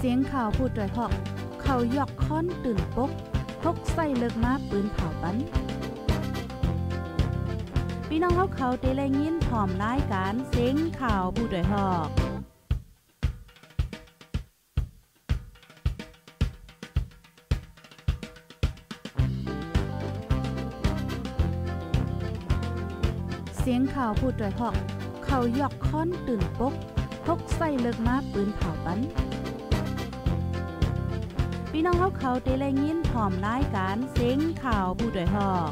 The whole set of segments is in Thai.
สียงข่าวพูดด้วยหอกเขายอกค้อนตื่นปกพกใส่เลิกมาปืนเผาปันพี่น้องเขาเตะแรงยินพร้อมรายการเสียงข่าวพูดด้วยหอกเสียงข่าวพูดด้วยหอกเขายอกค้อนตื่นปกพกใส่เลิกมาปืนเผาปันพี่น้องเขาเตะแรงยินพร้อมรายการเสียงข่าวผู้ด้วยหอก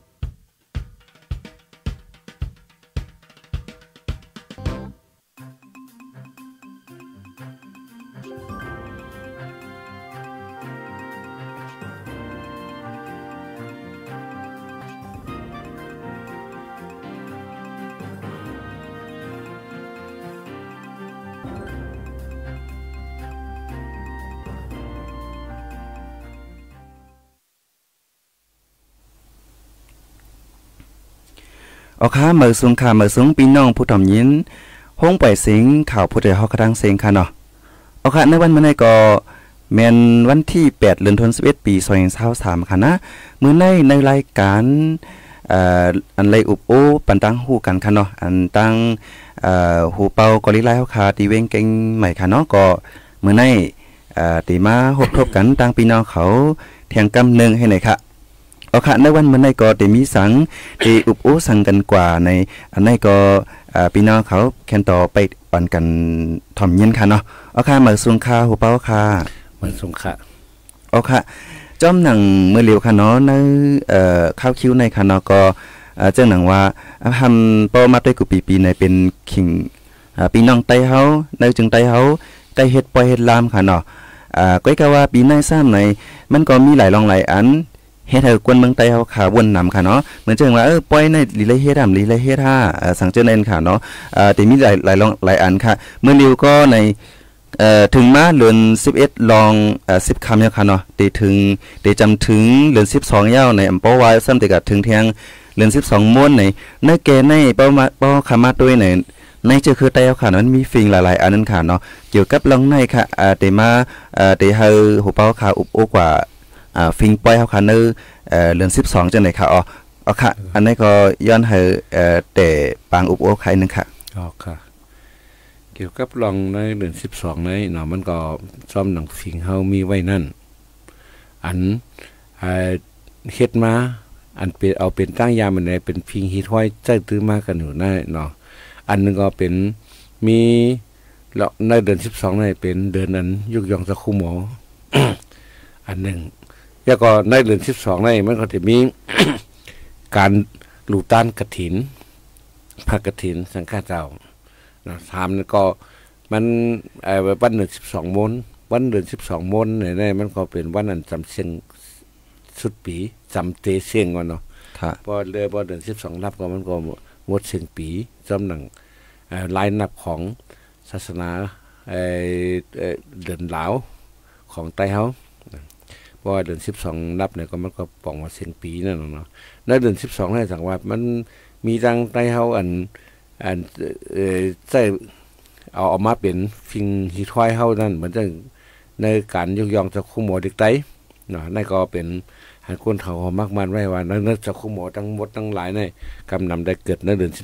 เอาค่ะเมื่อสูงค่ะเมื่อสูงพี่น้องผู้ถ่อมยินห้องปล่อยเสียงข่าวผู้ใดเฮากระดังเสียงค่ะเนาะเอาค่ะในวันมื้อนี้ก็แม่นวันที่8เดือนธันวาคมปี2023ค่ะนะมื้อในรายการอันไรอุบโอปันตั้งฮู้กันค่ะเนาะอันตั้งฮูเปากอลิไลเฮาค่ะตีเวงเก่งใหม่ค่ะเนาะก็มื้อนี้ตีมาพบทบกันตั้งพี่น้องเขาเที่ยงกำนึงให้หน่อยค่ะเอาค่ะในวันมื้อนี้ก็ได้มีสังที่อุบโอสังกันกว่าในอันนี้ก็พี่น้องเขาแคนต่อไปปันกันถ่อมยินค่ะเนาะเอาค่ะมาส่งข่าวฮูเปาค่ะมาส่งค่ะเอาค่ะจอมหนังเมื่อเร็วค่ะเนาะในข้าวคิ้วในค่ะเนาะก็เจ้าหนังว่าทำป้อมาด้วยกุปีในเป็นขิงพี่น้องไต้เฮาในจึงไต้เฮาไต้เฮ็ดปล่อยเฮ็ดลามค่ะเนาะก็ก็ว่าปีในซ้ำในมันก็มีหลายรองหลายอันเฮ็ดให้กวนเมืองไต้เฮาค่ะวนนำค่ะเนาะเหมือนจังว่าปล่อยในลีเลยเฮ็ดลีเลยเฮ็ดสังเจริญค่ะเนาะแต่มีหลายอันค่ะเมื่อเร็วก็ในถึงมาเดือน11ลอง10คำเนี่ยค่ะเนาะได้จำถึงเดือน12ยาวในอำเภอวายซ้ำแต่ก็ถึงเที่ยงเดือน12ม้วนในแก่ในเป้าคามาด้วยในเจอคือไต้ค่ะมันมีฟิงหลายๆอันนั้นค่ะเนาะเกี่ยวกับลองในค่ะได้มาได้เฮาหูเป้าค่ะอุบโอกว่าฟิงปล่อยเฮาค่ะในเดือน12จังได๋ค่ะอ๋อค่ะอันนี้ก็ย้อนให้แต่ปางอุบโอใครนึงค่ะอ๋อค่ะเกี่ยวกับลองในเดือน12ในเนาะมันก็ซ่อมหนังฟิงเฮามีไว้นั่นอันเฮ็ดมาอันเป็นเอาเป็นตั้งยามมันได้เป็นฟิงฮิตห้อยใจตื้อมากันอยู่นั่นเนาะอันนึงก็เป็นมีในเดือน12ในเป็นเดือนนั้นยุกยองสักคู่หมอ อันนึงแล้วก็ในเดือน12ในมันก็จะมี การลูต้านกฐินพระกฐินสังฆเจ้านะถามนี่ก็มันวันเดือน12มนวันเดือน12มนเนี่ยมันก็เป็นวันนั้นจำเสียงสุดปีจำเตเสียงก่อนเนาะพอเดือน12นับก็มันก็หมดเสียงปีจำหนังลายนับของศาสนาเดือนหลาวของไต้เฮาเพราะว่าเดือน12นับเนี่ยก็มันก็ป่องว่าเสียงปีนั่นเนาะในเดือน12ให้สังว่ามันมีทางไต้เฮาอันใส่เอามาเป็นฟิงฮิทอยเฮานั่นเหมือนจังในการยกย่องเจ้าคู่หมอเด็กไต้เนาะนั่นก็เป็นหันคนเฒ่ามากมันไว้ว่าในเจ้าคู่หมอทั้งหมดทั้งหลายในกำนำได้เกิดในเดือน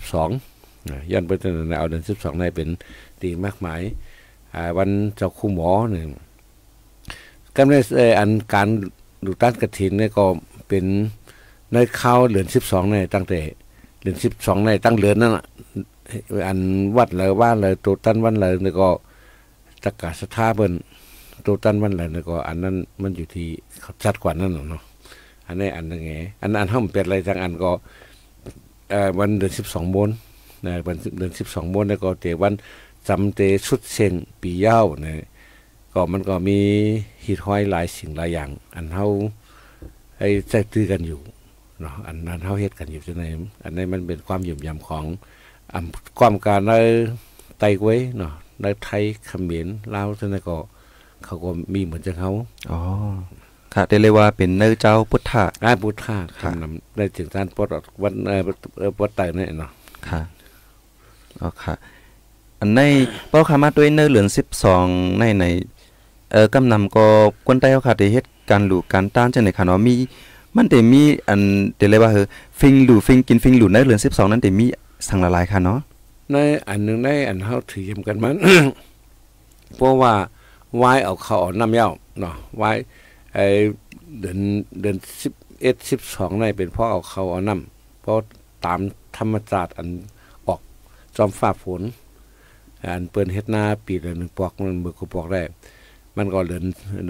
12ย้อนไปจนเอาเดือน12ในเป็นตีมากมายวันเจ้าคู่หมอนี่ก็ในอันการดูต้านกฐินเนี่ยก็เป็นในข้าวเดือน12ในตั้งแต่เดือน12ในตั้งเดือนนั่นน่ะอันวัดเลยว่าเลยตัวตั้นวันเลยนี่ก็ตะกาศท่าเบิ่นตัวตั้นวันเลยนี่ก็อันนั้นมันอยู่ที่ชัดกว่านั้นเนาะอันนี้อันนึงไงอันห้ามเป็นอะไรทางอันก็วันเดือน12มนนะวันเดือน12มนแล้วก็เตวันจำเตสุดเซงปียาวนะก็มันก็มีฮิตห้อยหลายสิ่งหลายอย่างอันเฮาให้ใจตื้อกันอยู่เนาะอันนั้นเฮาเฮ็ดกันอยู่จังได๋อันนี้มันเป็นความยุ่มยำของความการในไต้กวยเนาะในไทยเขมรลาวจังได๋ก็เขาก็มีเหมือนจังเฮาอ๋อค่ะได้เลยว่าเป็นเนื้อเจ้าพุทธะพุทธะคำนำได้ถึงท่านปดวันปดไตนี่เนาะค่ะอ๋อค่ะอันในเป้าคามาด้วยเนื้อเหลือน12ในกำนำก็คนใต้เขาค่ะได้เฮ็ดการหลูการต้านจังได๋ค่ะเนาะมีมันได้มีอันเดี๋ยวเลยว่าฟิงหลูฟิงกินฟิงหลูในเดือน12นั้นได้มีสั่งละลายค่ะเนาะในอันนึงในอันเฮาถือเยี่ยมกันมัน เพราะว่าไว้เอาเข้าเอาน้ำยาวเนาะไว้ไอ้เดือน11 12ในเป็นเพราะเอาเข้าเอาน้ำเพราะตามธรรมชาติอันออกจอมฟ้าฝนอันเปิ้นเฮ็ดนาปีละ1ปอกมันเบิกก็ปอกได้มันก็เดือน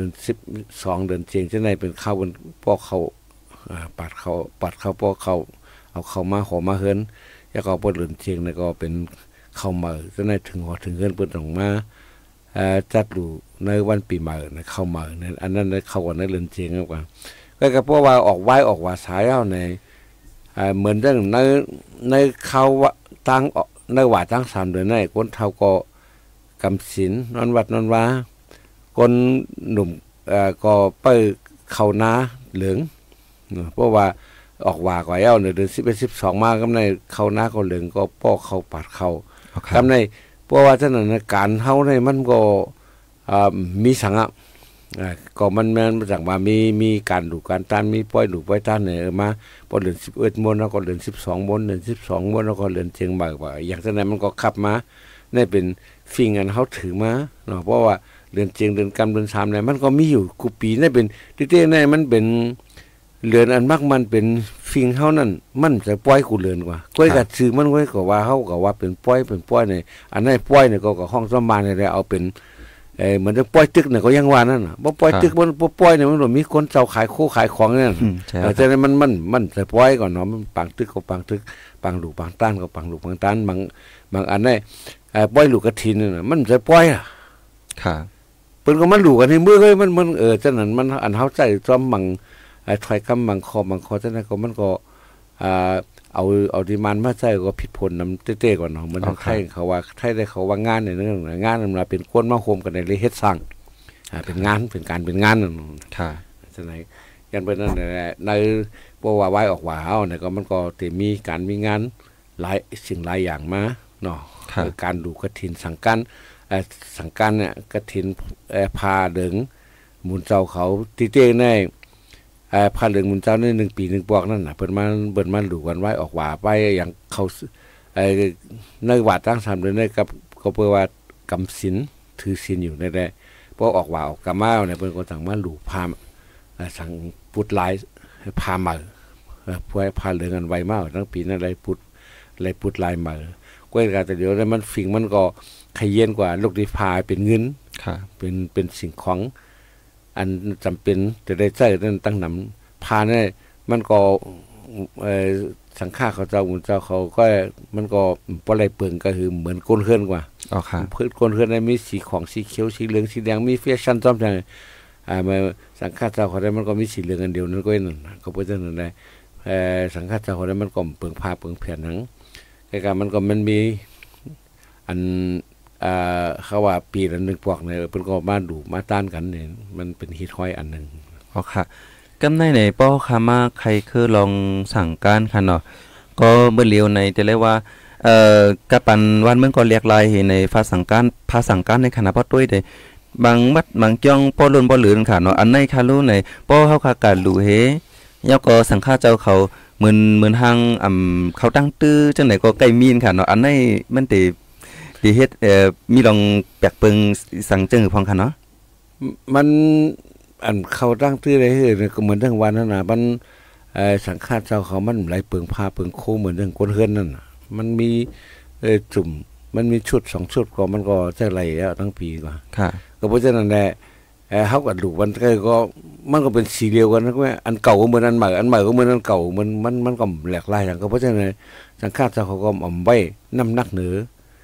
12เดือนเจียงจังได๋เป็นข้าวบนปอกเข้าปัดเข้าปอกเข้าเอาเข้ามาขอมาเฮือนแล้วก็บ่เดือนเจียงนี่ก็เป็นเข้ามาจังได๋ถึงฮอดถึงเฮือนเปิ้นต้องมาจัดดูในวันปีใหม่นะเข้ามาเนี่ยอันนั้นเข้ากันในเรือนเจียงมากกว่าก็เพราะว่าออกไว้ออกว่าสายเอาในเหมือนเรื่องในเขาตั้งในว่าตั้ง3เดือนในคนเฒ่าก็กำศีลนอนวัดนอนว่าคนหนุ่มก็ไปเข้านาเหลืองเพราะว่าออกว่าก่อยเอาเดือน11 12มากับในเข้านาก็เหลืองก็ป้อเข้าปัดเข้ากับในเพราะว่าสถานการณ์เฮาในมันก็มีสังอ่ะก็มันมาจากว่ามีการดูการต้านมีปล่อยดูปล่อยต้านเนี่ยมาพอเดือน11มนแล้วก็เดือน12มนเดือน12มนแล้วก็เดือนเชียงใหม่ว่าอย่างนั้นมันก็ขับมาได้เป็นฟิงอันเฮาถือมาเนาะเพราะว่าเดือนเชียงเดือนกำเดือน3เนี่ยมันก็มีอยู่กูปีได้เป็นเต้ๆเนี่ยมันเป็นเรือนอันมากมันเป็นฟิงเฮานั่นมันจะปล่อยกูเรือนกว่าก้อยกัดซื้อมันไว้ก็ว่าเฮาก็ว่าเป็นปล่อยเนี่ยอันนั้นปล่อยเนี่ยก็ห้องสมานเนี่ยเอาเป็นเหมือนจะปล่อยตึกเนี่ยก็ยังว่านั่นน่ะบ่ปล่อยตึกบ่ปล่อยเนี่ยมันมีคนเจ้าขายโคขายของเนี่ยแต่มันจะปล่อยก่อนเนาะมันปังตึกก็ปังตึกปังลูกปังต้านก็ปังลูกปังต้านบางอันได้ปล่อยลูกกระถินน่ะมันจะปล่อยอ่ะค่ะเพิ่นก็มันลูกกันในมือเฮ้ยมันจังนั้นมันอันเฮาใจซ้อมบังถอยคำบางคอจังนั้นก็มันก็เอาดีมันมาใส่ก็ผิดผลนำเต้ๆก่อนเนาะมันไทยเขาว่าไทยได้เขาว่างานในเรื่องงานมันเป็นคนมาโฮมกันในเฮ็ดสร้างเป็นงานเป็นการเป็นงานนั่นค่ะจังได๋ยันเป็นนั่นแหละในบ่ว่าไว้ออกว่าเฮาเนี่ยก็มันก็สิมีการมีงานหลายสิ่งหลายอย่างมาเนาะการดูกฐินสังกันเนี่ยกฐินพาเดิงมูลเจ้าเขาติเต้ในพาเรื่องมุนเจ้าใน1ปี1ปอกนั่นน่ะเพิ่นมาดูกันไว้ออกว่าไปอย่างเขาในว่าตั้ง3เดือนได้กับก็เพื่อว่ากำศีลถือศีลอยู่ในได้เพราะออกว่าออกกะมาเนี่ยเพิ่นก็สั่งมาดูพาสั่งพุทธหลายพามาเพื่อพาเรื่องกันไว้มากทั้งปีนั้นเลยพุทธหลายมาก็การแต่เดี๋ยวนั้นมันฝิ่งมันก็ขยี้กว่าลูกที่พาเป็นเงินค่ะเป็นสิ่งของอันจำเป็นจะได้ใช้นั่นตั้งนำพาเนี่ยมันก็สังฆาเขาเจ้าอุ่นเจ้าเขาก็มันก็บ่ได้เปิงก็คือเหมือนก้นเฮือนกว่าอ๋อค่ะพื้นก้นเฮือนมีสีของสีเขียวสีเหลืองสีแดงมีแฟชั่นซ้อมจังมาสังฆาเจ้าเขาได้มันก็มีสีเหลืองอันเดียวนั่นก็นั่นก็บ่จังนั้นได้สังฆาเจ้าเขาได้มันก็เปิงผ้าเปิงแผ่นหนังแต่ก็มันมีอันเขาว่าปีละ1ปอกเนี่ยเพิ่นก็มาดูมาต้านกันเนี่ยมันเป็นฮิตฮอยอันนึงอ๋อค่ะกำในไหนป้อค่ะมาใครคือลองสั่งการค่ะเนาะก็เบิ่เลียวในแต่เลยว่ากะปันวันเมืองก็เรียกลายในภาสั่งการในคณะป้อตุ้ยได้บางมัดบางจ้องป้อล้นป้อเหลือนค่ะเนาะอันในค่ะรู้ในป้อเฮาค่ะการรู้เฮยก็สังฆาเจ้าเขาเหมือนทางเขาตั้งตื้อจังไหนก็ใกล้มีนค่ะเนาะอันในมันติเฮ็ดมีลองแปลกเปิงสั่งจึงพองค่ะเนาะมันอันเขาตั้งตื้อได้เฮ็ดก็เหมือนทั้งวันนั่นน่ะมันสังฆาเจ้าเขามันไหลเปิงผ้าเปิงโคเหมือนเรื่องคนเฮือนนั่นน่ะมันมีจุ่มมันมีชุด2ชุดก็มันก็จะไหลแล้วทั้งปีกว่าค่ะก็เพราะฉะนั้นแหละเฮาก็ดูมันก็มันก็เป็นสีเดียวกันนะว่าอันเก่าก็เหมือนอันใหม่ก็เหมือนอันเก่ามันก็แหลกหลายอย่างก็เพราะฉะนั้นสังฆาเจ้าเขาก็เอาไว้น้ำหนักเหนือ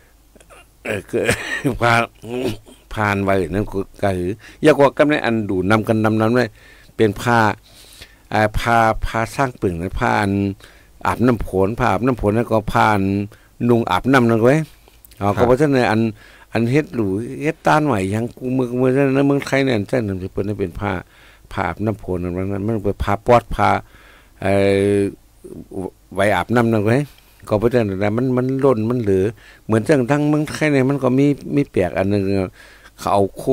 ผ่านไว้นั่นก็คืออยากว่ากำในอันดูนำกันนำไว้เป็นผ้าสร้างปึ่งในผ้าอาบน้ำฝนผ้าอาบน้ำฝนแล้วก็ผ้านุ่งอาบน้ำนั่นไว้ก็เพราะฉะนั้นอันเฮ็ดหรูเฮ็ดต้านไหวยังกูเมืองไทยเนี่ยใช่นั่นสิเพิ่นเป็นผ้าอาบน้ำฝนนั่นมันเป็นผ้าปอดผ้าไว้อาบน้ำนั่นไว้ก็เพราะฉะนั้นมันล้นมันเหลือเหมือนจังทั้งเมืองไทยเนี่ยมันก็มีแปลกอันนึงเขาเอา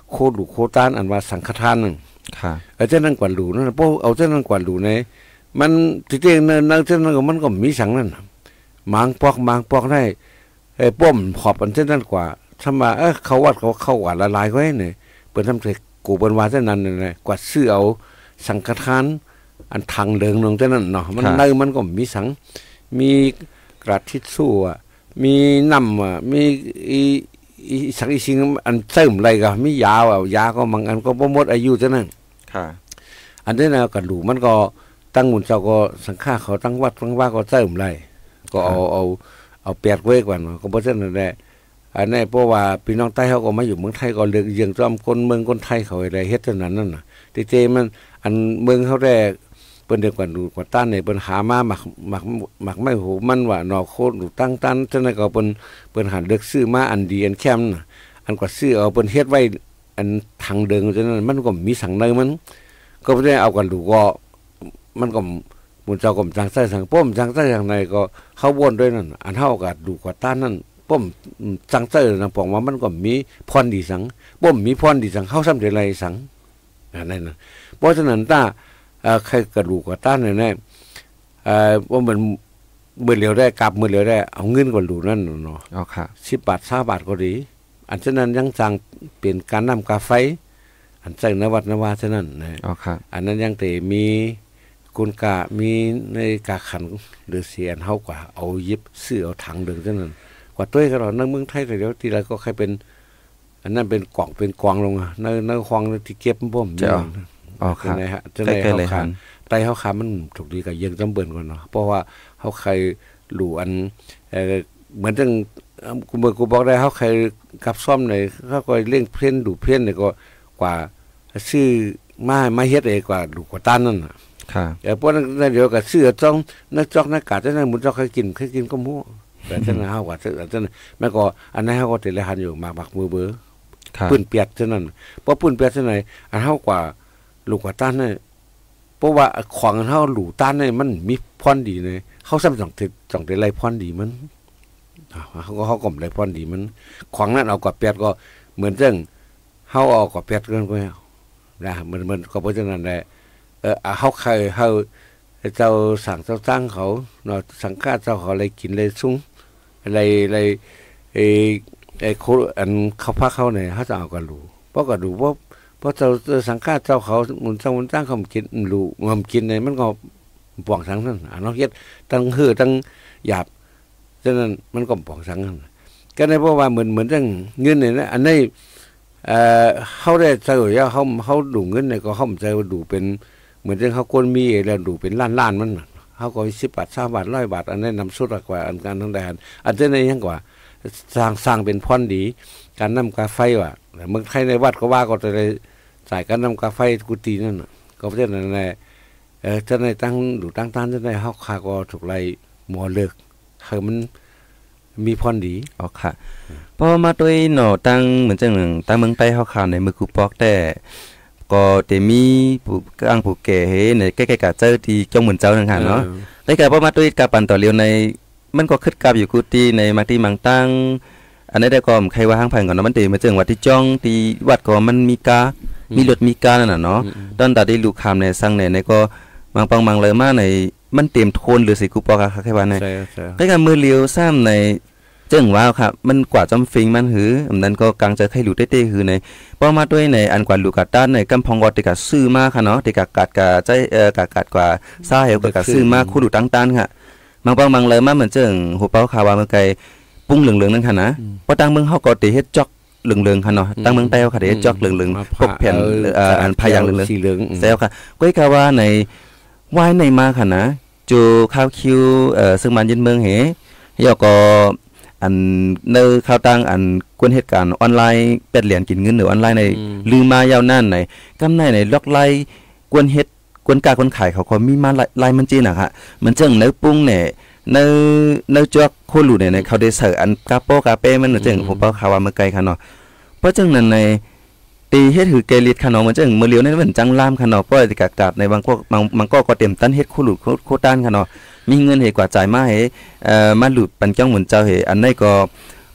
โคหลูโคต้านอันว่าสังฆทานนึงค่ะเจ้านั่นกว่าหลูนั่นพวกเอาเจ้านั่นกว่าหลูในมันที่จริงนั่นเจ้านั่นก็มันก็มีสังนั่นมางปอกได้ป้อมขอบอันเจ้านั่นกว่าถ้ามาเขาวัดเขาเข้าวัดละลายไว้เนี่ยเปิดทำเสร็จกูเป็นว่าเจ้านั้นเนี่ยกว่าซื้อเอาสังฆทานอันทางเดิงลงเจ้านั่นเนาะมันในมันก็มีสังมีกระทิดสู้มีน้ำมีสังอีสิ่งอันเติมอะไรก็มียาวอ่ะยาก็บางอันก็บ่หมดอายุเจ้านั่นค่ะอันนี้นะกระดูมันก็ตั้งหมุนเจ้าก็สังฆาเขาตั้งวัดตั้งว่าก็เติมไรก็เอาเปียกไว้ก่อนก็บ่เท่านั้นแหละอันนี้เพราะว่าพี่น้องใต้เขาก็มาอยู่เมืองไทยก็เลือกยังจอมคนเมืองคนไทยเขาอะไรเฮ็ดเท่านั้นนั่นน่ะเจมันอันเมืองเขาได้เปิ้นเด็กกว่าดูกว่าต้านเนี่ยเปิ้นหามาหมักไม่หูมันว่าหนอโคตรดูตั้งตันจังได๋ก็เปิ้นหันเลือกซื้อมาอันดีอันแคมน่ะอันกว่าซื้อเอาเปิ้นเฮ็ดไว้อันทางเดิงจังนั้นมันก็มีสังในมันก็บ่ได้เอากันดูก็มันก็มุนเจ้าก็จังใส่สังป้อมจังใส่อย่างไหนก็เข้าวนด้วยนั่นอันเฮาก็ดูกว่าต้านนั่นป้อมจังใส่นำปองว่ามันก็มีพรดีสังป้อมมีพรดีสังเฮาซ้ำได้ไรสังอันนั้นน่ะเพราะฉะนั้นถ้าใครกระดูกกว่าต้านเนี่ยว่ามันเมื่อเหลียวได้กลับเมื่อเหลียวได้เอาเงินกว่าดูนั่นเนาะอ๋อค่ะ 10 บาท20 บาทก็ดีอันฉะนั้นยังจังเป็นการนำกาไฟอันใส่นวัดนวาฉะนั้นนะอ๋อค่ะอันนั้นยังแต่มีกุนกะมีในกาขันหรือเสียนเฮากว่าเอายิบซื้อเอาถังเดินฉะนั้นกว่าตัวก็เราในเมืองไทยแต่เดี๋ยวทีไรก็ใครเป็นอันนั้นเป็นกล่องเป็นกวางลงในคลองที่เก็บบ่มอ๋อครับจะได้เขาขาไตเขาขามันถูกดีกับยังจำเบิ่นก่อนเนาะเพราะว่าเขาใครหลู่อันเหมือนจังกูบอกได้เขาใครกับซ่อมไหนเขาก็เลี้ยงเพี้ยนดูเพี้ยนเนี่ยก็กว่าซื้อมาเฮ็ดเองกว่าดูกว่าต้านนั่นน่ะค่ะเพราะนั้นเดี๋ยวกับซื้อจ้องนักจอกนักกาดจะนั่นมุนจอกใครกินก็มั่วแต่ฉะนั้นเฮากว่าฉะนั้นแม่ก็อันนั้นเฮาก็ติดเลยหันอยู่หมากมือเบอปืนเปียกฉะนั้นเพราะปืนเปียกฉะนั้นอันเฮากว่าลูกกว่าต้านเนี่ยเพราะว่าของเฮาหลู่ต้านเนี่ยมันมีพรดีเลยเฮาซ้ำ2ได้ไรพรดีมันเขาก็ไรพรดีมันของนั้นเอากว่าเปียกก็เหมือนจังเฮาเอากว่าเปียกกันก็นะมันก็เพราะฉะนั้นแหละเฮาใครเฮาเจ้าสั่งเจ้าตั้งเขาเนาะสังฆาเจ้าเขาอะไรกินเลยซุ้งอะไรโคอันเขาพักเขาเนี่ยเขาจะเอากันรู้เพราะก็ดูเพราะเจ้าสังฆาเจ้าเขามุนตั้งเขากินรู้มันกินเนี่ยมันก็ป่องสังนั่นน้องเฮ็ดตั้งตั้งหยาบฉะนั้นมันก็ป่องสังนั่นก็ได้เพราะว่าเหมือนจังเงินเนี่ยนะอันนี้เขาได้เจอว่าเขาดูเงินเนี่ยก็เขาใจว่าดูเป็นเหมือนจังเขาคนมีแล้วดูเป็นล้านมันเขาก็10 บาท20 บาท100 บาทอันนี้นำสุดกว่าอันการทั้งแดนอันเจ้าในยังกว่าสร้างเป็นพรดีการนำกาไฟว่ะเมืองไทยในวัดก็ว่าก็จะได้จ่ายการนำกาไฟกุฏินั่นก็เพราะฉะนั้นแหละเจ้าในตั้งดูตั้งเจ้าในเขาคาก็ถูกไล่หมอเลิกคือมันมีพรดีอ๋อค่ะพอมาด้วยหน่อตั้งเหมือนจังหนึ่งตั้งเมืองใต้เขาขาในมือกูปอกแต่ก็แต่มีผู้กลางผู้แก่เฮในใกล้ๆกับเจ้าที่จงเหมือนเจ้านั่นค่ะเนาะได้กับพอมาด้วยกับปันต่อเลียวในมันก็ขึ้นกับอยู่กุฏิในมาที่มังตั้งอันนี้ได้ก็ใครว่าห้างผ่านก่อนเนาะมันเตมาเจิงวัดที่จ้องที่วัดก็มันมีรถมีกานั่นน่ะเนาะตอนตัดได้ลูกคำในสั่งในก็บางปังบางเลยมาในมันเต็มโทนหรือสิกูปอกค่ะใครว่าในได้กับมือเลียวซ้ำในเจิงว้าวครับมันกว่าจำฟิงมันหืออันนั้นก็กลางจะให้หลุดเต้ๆหือในพอมาด้วยในอันกว่าลูกกัดด้านในกำพองกอติกาซื้อมาค่ะเนาะติกากัดกาใจกัดกว่าซาเหวกาซื้อมาคู่ดูตั้งตันค่ะบางปังบางเลยมาเหมือนเจิงหัวเป้าขาวเมื่อไกลปุ้งเหลืองๆนั่นค่ะนะพอตั้งเมืองเฮาก็ติเฮ็ดจอกเหลืองๆค่ะเนาะตั้งเมืองใต้เฮาค่ะเฮ็ดจอกเหลืองๆพวกแผ่นอันพายางเหลืองๆแซวค่ะก้อยกะว่าในวายในมาค่ะนะจูข้าวคิวซึ่งมันยินเมืองเหยก็อันในข่าวต่างอันกวนเหตุการณ์ออนไลน์เป็ดเหรียญกินเงินหรือออนไลน์ในลืมมายาวนานในกำในล็อกไล่กวนเฮ็ดกวนกาคนขายเขาก็มีมาไล่มันจีน่ะค่ะมันจังเนื้อปุ้งเนี่ยเนื้อจอกโคลูเนี่ยเขาได้เสิร์ฟอันกาโปกาเป้มันจังผมเป้าข่าวว่าเมื่อไกลค่ะเนาะเพราะจังนั้นในตีเฮ็ดหือเกลิดค่ะเนาะมันจังมื้อเลียวในเหมือนจังลามค่ะเนาะเพราะกากในบางพวกบางก็เต็มตันเฮ็ดโคลูโคต้านค่ะเนาะมีเงินเหกว่าจ่ายมาให้มาหลุดปันจ้องเหมือนเจ้าเหอันนี้ก็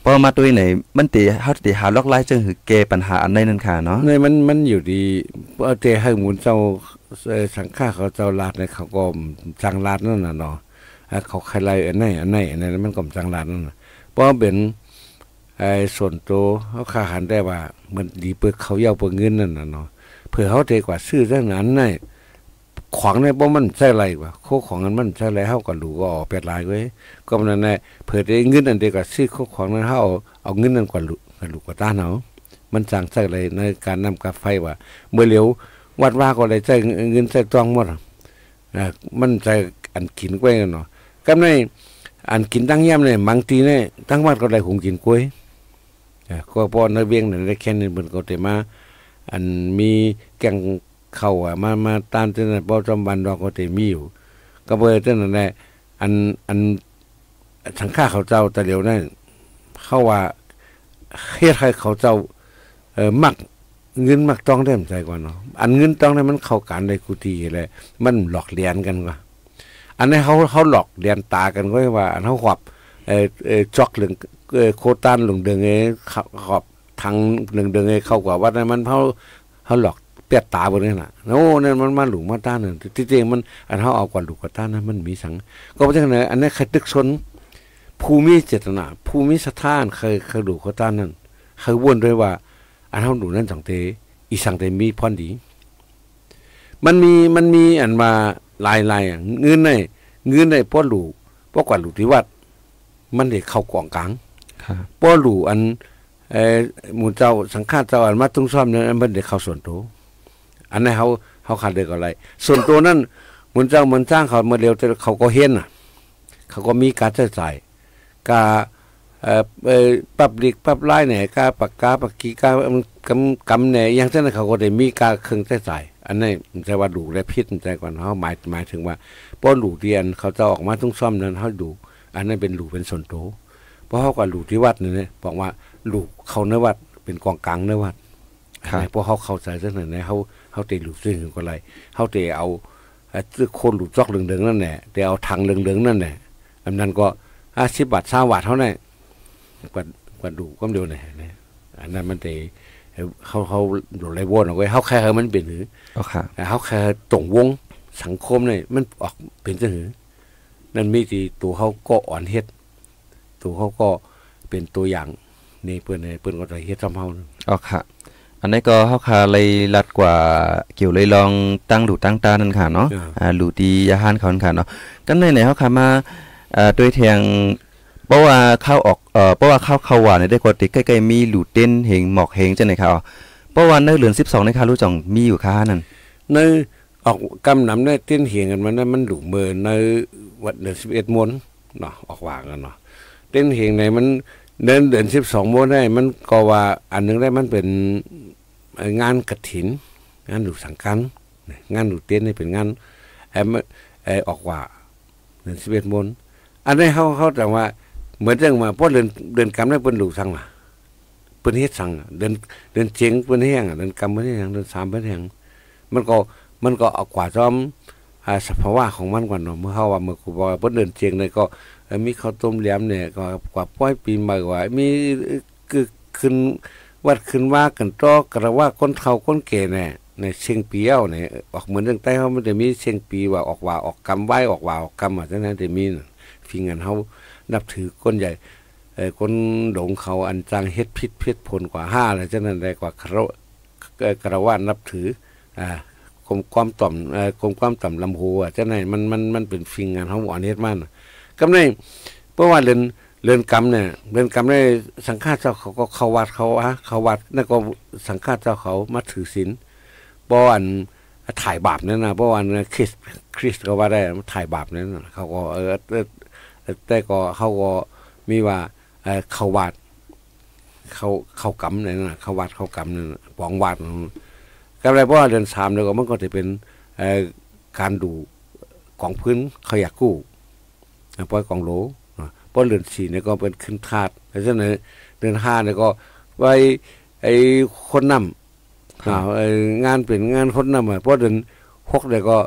พอมาตัวไหนมันติเฮาติหาล็อกไล่จึงหือแก้ปัญหาอันใดนั่นค่ะเนาะในมันอยู่ดีเอาเตให้หมุนเจ้าสังฆาเขาเจ้าลาดในเขาก็จังลาดนั่นน่ะเนาะเขาใครไล่อันไหนมันก็จังลาดนั่นน่ะเพราะเป็นส่วนตัวเขาคาหันได้ว่ามันดีเปิดเขาเย้าเปิดเงินนั่นน่ะเนาะเผื่อเขาเทกว่าซื้อจังนั้นได้ของในบ่มันใช่ไรวะโคของมันใช่ไรเฮาก็รู้ก็ออกเป็ดลายไว้ก็มันนั่นแหละเผื่อได้เงินอันเดียวก็ซื้อโคของนั้นเฮาเอาเงินนั้นกว่าลูกกว่าตาเนาะมันจังใช่ไรในการนำกาไฟว่าเมื่อเหลียววัดว่าก็ได้ใช้เงินใช้ตองหมดมันใช้อันกินกล้วยกันเนาะก็ในอันกินตั้งย่ำเนี่ยบางทีเนี่ยตั้งวัดก็ได้หุงกินกล้วยก็พอในเวียงเนี่ยได้แค่นี้มันก็แต่มาอันมีแกงเข้ามาตามที่นั่นบ่จำวันดอกก็แต่มีอยู่ก็เบอร์ที่นั่นแหละอันสังฆาเขาเจ้าแต่เดี๋ยวนั้นเข้าว่าเฮ็ดให้เขาเจ้ามักเงินมักต้องได้ใจกว่าเนาะอันเงินต้องได้มันเข้ากันได้กุฏิเลยมันหลอกเลียนกันกว่าอันนี้เขาหลอกเลียนตากันก็ว่าอันเขาขอบจอกเหลืองโคตันหลงเดืองขอบทางหนึ่งเดืองเข้ากว่าวัดนั้นมันเขาหลอกเปียดตาบนนี้น่ะโอ้นั่นมันมาหลุมมาต้านนั่นที่จริงมันอันเขาเอากว่าหลุมกว่าต้านนั้นมันมีสังก็เพราะฉะนั้นอันนี้ใครตึกชนภูมิเจตนาภูมิสถานเคยดูกว่าต้านนั้นเคยวนด้วยว่าอันเขาดูนั่นสังเตอีสังเตมีพรดีมันมีอันมาลายเงินในป้อหลูป้อกว่าหลูที่วัดมันเด็กเข้ากล่องกลางป้อหลูอันหมู่เจ้าสังฆาเจ้าอันมาตุ้งซ่อมเนี่ยมันเด็กเข้าส่วนตัวอันนี้เขาขาดเด็กอะไรส่วนตัวนั้นหมู่เจ้ามันสร้างเขาเมื่อเร็วแต่เขาก็เห็นเขาก็มีการใช้จ่ายกาปรับดิกปรับไล่เนี่ยกาปากกาปากกีกากำเนี่ยอย่างเช่นเขาก็ได้มีการเครื่องใช้จ่ายอันนี้มันจะว่าดูและพิษใจก่อนเขาหมายถึงว่าป้อนหลูเรียนเขาจะออกมาต้องซ่อมนั้นเขาดูอันนั้นเป็นหลูเป็นส่วนโตเพราะเขากับหลูที่วัดเนี่ยบอกว่าหลูเขาเนื้อวัดเป็นกองกลางเนื้อวัดเพราะเขาเข้าใจเรื่องนั้นเขาเตะหลูซึ่งก็ไรเขาเตะเอาโคนหลูจอกเหลืองๆนั่นแหละเตะเอาถังเหลืองๆนั่นแหละอันนั้นก็50 บาท20 บาทเท่านั้นกว่าดูก็เดียวเนี่ยอันนั้นมันเตะเขาหลุดไรวนเอาไว้เขาแค่มันเป็นหือเขาแค่ตรงวงสังคมเนี่ยมันออกเป็นจะหือนั่นมีที่ตัวเขาก็อ่อนเฮ็ดตัวเขาก็เป็นตัวอย่างนี่เปิ้นก็จะเฮ็ดซ้ำเฮาอ๋อค่ะอันนี้ก็เฮาค่ะเลยลัดกว่าเกี่ยวเลยลองตั้งหลูตั้งตานั่นค่ะเนาะหลูดียาหานเขาค่ะเนาะกันในเฮาค่ะมาโดยแทงเพราะว่าเข้าออกเพราะว่าเข้าหวานได้กว่าติใกล้ๆมีหลูเต้นเหงหมอกเหงจังได๋ครับเพราะว่าในเดือน12นะคะรู้จังมีอยู่ค่ะนั่นในออกกำนำได้เต้นเหงกันมันหลูเมินในวันเดือน11มนเนาะออกว่ากันเนาะเต้นเหงไหนมันเดือน12มนได้มันก็ว่าอันนึงได้มันเป็นงานกฐินงานหลูสังฆันงานหลูเต้นนี่เป็นงานออกว่าเดือน11มนอันนี้เขาแต่ว่าเหมือนเรื่องมาเพราะเดินกำได้เปิ้นหลูสั่งมาเปิ้นเฮ็ดสั่งเดินเจียงเปิ้นแห้งเดินกำเปิ้นแห้งเดิน3เปิ้นแห้งมันก็เอากว่าซ้อมสภาวะของมันก่อนเนาะเมื่อเฮาว่าเมื่อกูบอกเปิ้นเดินเจียงเนี่ยก็มีข้าวต้มแหลมเนี่ยก็กว่าป้อยปีใหม่ว่ามีคือขึ้นวัดขึ้นว่ากันตอกระว่าคนเฒ่าคนแก่เนี่ยในเชียงปีเอาเนี่ยออกเหมือนเรื่องใต้เฮามันจะมีเชียงปีว่าออกกำไหว้ออกว่าออกกำอ่ะฉะนั้นจะมีฟิงกันเฮานับถือคนใหญ่คนหลงเขาอันจังเฮ็ดพิษผลกว่า5อะไรฉะนั้นได้กว่ากระว่านับถือกรมความต่ำลำโพฉะนั้นมันเป็นฟิงงานเฮาอ่อนเฮ็ดมันกำในเพราะว่าเรือนกรรมเนี่ยเรือนกรรมได้สังฆาเจ้าเขาก็เข้าวัดเขาวัดนั่นก็สังฆาเจ้าเขามาถือศีลบ่อันถ่ายบาปนั่นนะเพราะว่าคริสต์ก็ว่าได้ถ่ายบาปนั่นเขาก็แต่ก็เขาก็มีว่าเขาวัดเขากำนั่นน่ะเขาวัดเขากำนั่นปองวัดก็อะไรเพราะว่าเดือน3แล้วก็มันก็จะเป็นการดูของพื้นเขาอยากกู้ปล่อยกองโหลเพราะเดือน4เนี่ยก็เป็นขึ้นธาตุเพราะฉะนั้นเดือน5เนี่ยก็ไว้คนนำงานเป็นงานคนนำเพราะเดือน6เนี่ยก็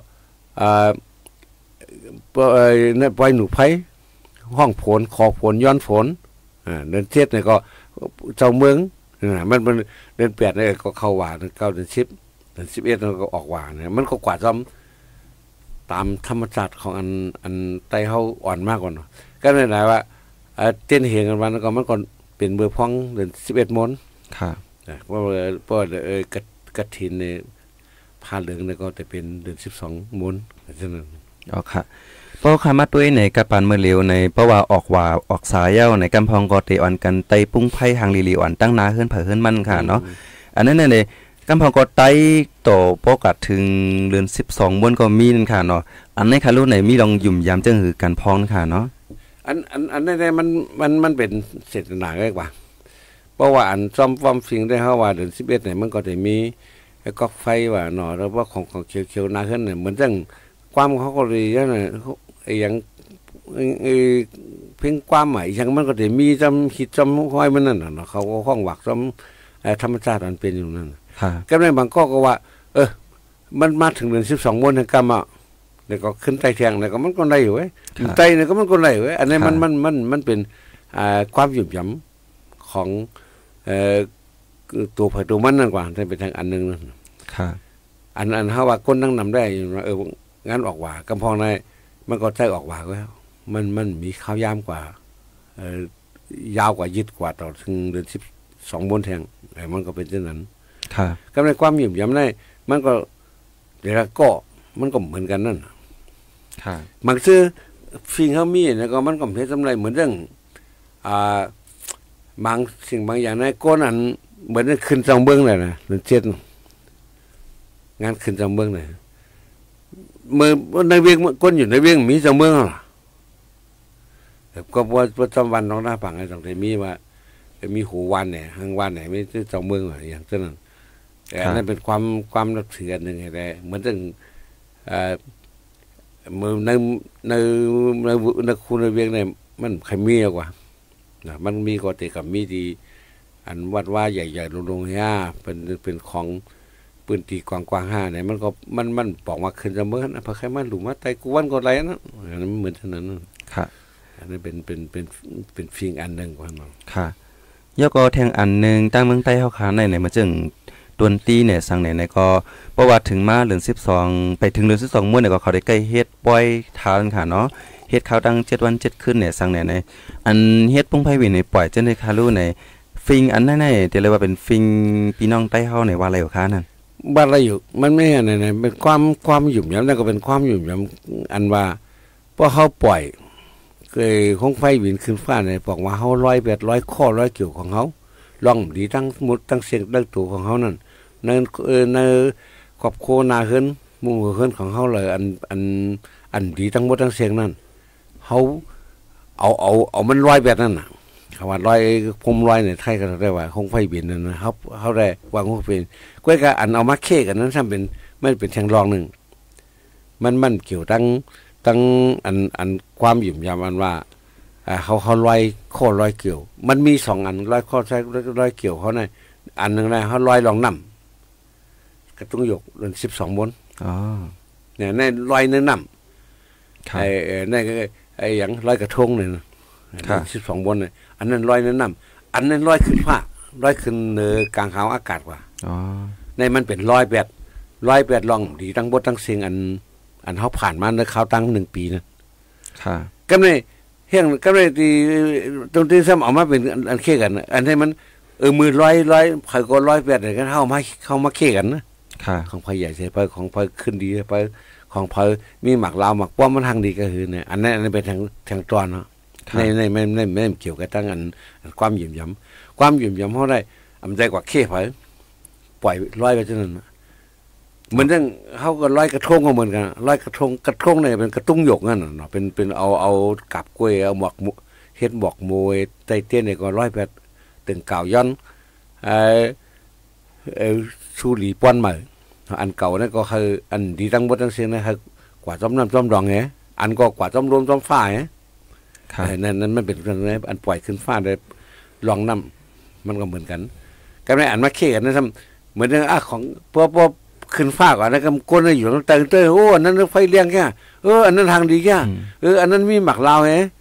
ปล่อยหนูไผ่ห้องฝนขอฝนย้อนฝนเดือน7เนี่ยก็เจ้าเมืองมันเดือน8เนี่ยก็เข้าหวาน9เดือน10เดือน11มันก็ออกหวานเนี่ยมันก็กว่าซ้ำตามธรรมชาติของอันไตเฮาอ่อนมากกว่าเนาะก็เลยหมายว่าเต้นเหงกันวันก็มันก็เป็นเบอร์พ้องเดือน11มนครับเพราะกฐินเนี่ยผ้าเหลืองเนี่ยก็จะเป็นเดือน12มนฉะนั้นอ๋อค่ะเพราะคำมาด้วยในกระปานเมื่อเร็วในเพราะว่าออกว่าออกสายเย้าในกำพองก็เตอ่อนกันไตปุ้งไผ่หางลีลีอ่อนตั้งนาเฮือนเผเฮือนมันค่ะเนาะอันนั้นเนี่ยกำพองก็ไตโตปกัดถึงเดือน12มนก็มีนั่นค่ะเนาะอันนี้ค่ะรู้ไหนมีลองยุ่มยามจังหือกันพองค่ะเนาะอันนี้มันเป็นเศรษฐนาง่ายกว่าเพราะว่าอันซ่อมฟอมฟิงได้เฮาว่าเดือน11เนี่ยมันก็จะมีไอ้ก๊อกไฟว่าหน่อแล้วว่าของเขียวๆนาขึ้นเนี่ยเหมือนจังความเขาก็เลยนั่นน่ะไอ้อย่างเพ่งความหมายอย่างมันก็จะมีจำคิดจำห้อยมันนั่นน่ะเขาก็ห้องหวักจำธรรมชาติมันเป็นอยู่นั่นก็ในบางข้อก็ว่ามันมาถึงเดือน12มนกรรมอ่ะเนี่ยก็ขึ้นไตแทงเนี่ยก็มันก็ได้อยู่เว้ยไตเนี่ยก็มันก็ได้อยู่เว้ยอันนี้มันเป็นความหยุ่มหยำของตัวไผ่ตัวมันนั่นกว่าแต่เป็นทางอันนึงนั่นอันเฮาว่าคนนั่งนำได้งั้นออกว่ากำพองในมันก็ใจออกว่าแล้วมันมีข้าวยามกว่ายาวกว่ายึดกว่าต่อถึงเดือน12มนแทงมันก็เป็นเช่นนั้นก็ในความหยุ่มหยำได้มันก็เดี๋ยวก็มันก็เหมือนกันนั่นบางซื่อฟิงเฮามีเนี่ยก็มันก็เฮ็ดสำไรเหมือนเรื่องบางสิ่งบางอย่างในก้นอันเหมือนขึ้นจองเบื้องเลยนะเดือน7งานขึ้นจองเบื้องเลยเมื่อในเวียงก้นอยู่ในเวียงมีจองเบื้องหรอก็ว่าจำวันน้องหน้าปังไอ้ตรงที่มีว่ามีหูวันเนี่ยหางวันเนี่ยไม่ใช่จองเบื้องหรออย่างเช่นนั้นแต่นั่นเป็นความนับถืออันหนึ่งแต่เหมือนเรื่องมือในคุณในเวียงเนี่ยมันใครมีกว่ามันมีก็แต่กับมีดีอันวัดว่าใหญ่ๆลงๆเป็นของปืนตีกว้างๆ5เนี่ยมันก็มันบอกว่าขึ้นจะเมื่อนะพอใครมันหลุมว่าไตกวนก็ไรนะอันนั้นเหมือนเท่านั้นครับอันนี้เป็นฟิงอันนึงกว่าเนาะค่ะย่อก็แทงอันนึงตั้งเมืองใต้เฮาขาในมาจึงตวนตีเนี่ยสั่งไหนก็ประวัติถึงมาเดือน12ไปถึงเดือน12มื้อเนี่ยก็เขาได้ใกล้เฮ็ดปล่อยทานค่ะเนาะเฮ็ดข้าวตั้ง7วัน7คืนเนี่ยสั่งไหนอันเฮ็ดปุ้งไผวินนี่ปล่อยจังได๋ค่ะรู้ในฟิงอันนั้นน่ะแต่เลยว่าเป็นฟิงพี่น้องใต้เฮาเนี่ยว่าอะไรอยู่ค่ะนั่นบ้านอะไรอยู่มันไม่อันไหนเป็นความหยุ่มหยำนั่นก็เป็นความหยุ่มหยำอันว่าพอเฮาปล่อยเคยของไฟวินขึ้นฟ้าเนี่ยบอกว่าเฮา100 100ข้อ100เกี่ยวของเฮาลองดีทั้งหมดทั้งเสียงทั้งตัวของเฮานั่นในครอบครัวนาเฮือนหมู่เฮือนของเฮาเลยอันดีทั้งหมดทั้งเสียงนั่นเฮาเอามัน100นั่นน่ะคำว่า100พม100เนี่ยไทยก็ได้ว่าคงไฟบินนั่นนะเฮาได้วางคงเป็นก้อยก็อันเอามาเคกันนั้นทำเป็นมันเป็นแทงรองนึงมันเกี่ยวตั้งอันความหยุ่มยามอันว่าเขา100ข้อ100เกี่ยวมันมี2อัน100ข้อใช้100เกี่ยวเขาเนี่ยอันนึงนะเขา100ลองนำกระตุ้งหยกเดือน12มนเนี่ยใน100ในนำในไอ้อย่าง100กระทงเนี่ย12มนเนี่ยอันนั้น100ในนำอันนั้น100ขึ้นฟ้า100ขึ้นเหนือกลางหาวอากาศกว่าในมันเป็น108ลองดีทั้งบททั้งเสียงอันเขาผ่านมาในเขาตั้ง1ปีนะก็ในเฮียงก็ในตรงที่ซ้ำเอามาเป็นอันเคกันอันที่มันมือ100ใครก็108เนี่ยกันเข้ามาเคกันนะของไผใหญ่ใส่ไปของไผขึ้นดีไปของไผมีหมักลาวหมักป้อมมันทางดีก็คือเนี่ยอันนั้นเป็นทางตอนเนาะในไม่เกี่ยวกับตั้งอันความหยุ่มหยำเขาได้อำใจกว่าเคไผปล่อย100ไปจนนั้นเหมือนเรื่องเขาก็100กระทงก็เหมือนกัน100กระทงเนี่ยเป็นกระตุ้งหยกนั่นเนาะเป็นเอากับกล้วยเอาหมอกเฮ็ดหมอกมวยไตเตี้ยเนี่ยก็108ตึงเก่าย้อนชูหลีป้อนใหม่อันเก่านั่นก็คืออันดีตั้งหมดทั้งเสียงนะคือกว่าจ้อมน้ำจ้อมดองไงอันก็กว่าจ้อมรวมจ้อมฝ้าไงนั่นมันเป็นเรื่องนี้อันปล่อยขึ้นฟ้าได้ลองน้ำมันก็เหมือนกันก็ไม่อันมาเคี่ยกันนะทำเหมือนเรื่องของพวกขึ้นฟ้าก่อนนะก็ก้นอยู่ตั้งเต้โอ้อันนั้นไฟเลี้ยงแค่อันนั้นทางดีแค่อันนั้นมีหมักลาวไง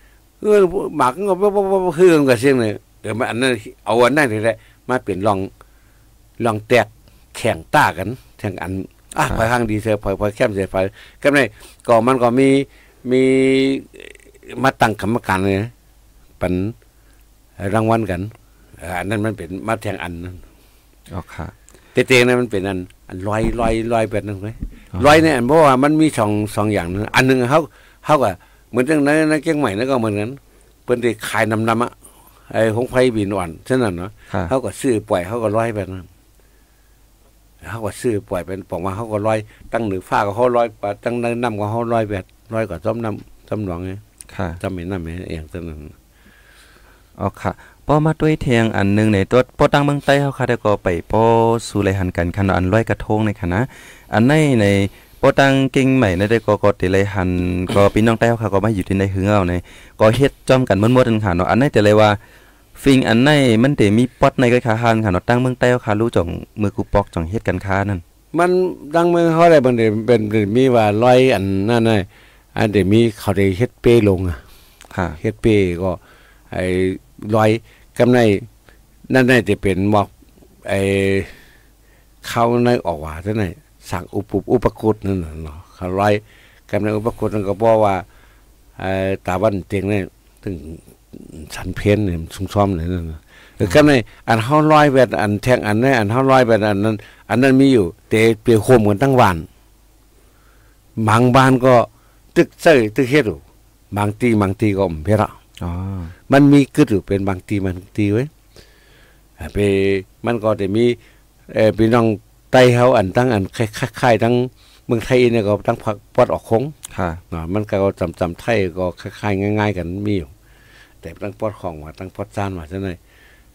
หมากก็บ่คือกันเสียงเลยมาอันนั้นเอาอันนั้นนี่แหละมาเปลี่ยนลองแตกแข่งต้ากันแข่งอันพอยข้างดีเสียพอยแคมเสียพอยก็ในก็มันก็มีมาตั้งกรรมการเลยปันรางวัลกันอันนั้นมันเป็นมาแทงอันนั้นอ๋อค่ะเตๆนั้นมันเป็นอันลอยแบบนั้นเลยลอยเนี่ยเพราะว่ามันมีสองอย่างนึงอันนึงเขาก็เหมือนจังในเชียงใหม่นั่นก็เหมือนกันเพิ่นได้ขายนำไอ้หงไฟบินอ่อนฉะนั้นเนาะเขาก็ซื้อปล่อยเขาก็ลอยแบบนั้นเขาก็ซื้อปล่อยเป็นบอกว่าเขาก็ลอยตั้งเหนือฟ้าก็เขาลอยตั้งน้ำก็เขาลอยแบบลอยกว่าซ้อมน้ำซ้อมหนองไงค่ะจำเป็นน้ำเองฉะนั้นอ๋อค่ะพอมาด้วยเทียงอันนึงในตัวพอตั้งเมืองใต้เฮาค่ะได้ก็ไปพอสู่ไหลหันกันคันอันลอยกระทงในคณะอันในพอตั้งกิ่งใหม่ในได้ก็ติไหลหันก็พี่น้องใต้เฮาค่ะก็มาอยู่ที่ในหือเอาในก็เฮ็ดจ้อมกันม่วนๆกันค่ะเนาะอันนั้นแต่เลยว่าฟิงอันไหนมันแต่มีป๊อดในก็ค่ะหันค่ะเนาะตั้งเมืองใต้เฮาค่ะรู้จ่องมือกูปอกจ่องเฮ็ดกันค้านั่นมันดังเมืองเฮาได้บางทีเป็นมีว่าลอยอันนั่นน่ะอันเดี๋ยวมีเขาได้เฮ็ดเป้ลงอ่ะค่ะเฮ็ดเป้ก็ไอ้ลอยกำในนั่นจะเป็นหมอกไอ้เข้าในออกว่าจังได๋สั่งอุปกุฎนั่นน่ะเนาะเขาลอยกำในอุปกุฎนั่นก็บอกว่าตาวันเตียงนี่ถึงสันเพี้ยนนี่ซุ่มซ้อมนี่นั่นน่ะคือกำในอันเฮาลอยแบบอันแทงอันนั้นอันเฮาลอยแบบอันนั้นมีอยู่แต่เปียโคมกันทั้งวันบางบ้านก็ตึกเซ้ยตึกเฮ็ดอยู่บางทีก็เพระอ๋อมันมีกึดอยู่เป็นบางทีไว้ไปมันก็จะมีพี่น้องไต้เฮาอันตั้งอันคล้ายๆทั้งเมืองไทยเนี่ยก็ตั้งผักปอดออกคงค่ะมันก็จำไทยก็คล้ายๆง่ายๆกันมีอยู่แต่ตั้งปอดของว่าตั้งปอดจานว่าจังได๋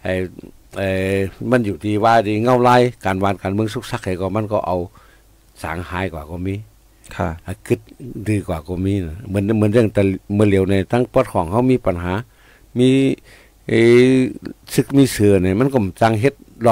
มันอยู่ที่ว่าที่เงาลายการวานการเมืองสุกซักให้ก็มันก็เอาสางหายกว่าก็มีค่ะกึดดีกว่าก็มีนะเหมือนเรื่องแต่เมื่อเหลียวในทั้งปอดของเขามีปัญหามีซึกมีเสือเนี่ยมันก็จังเฮ็ดล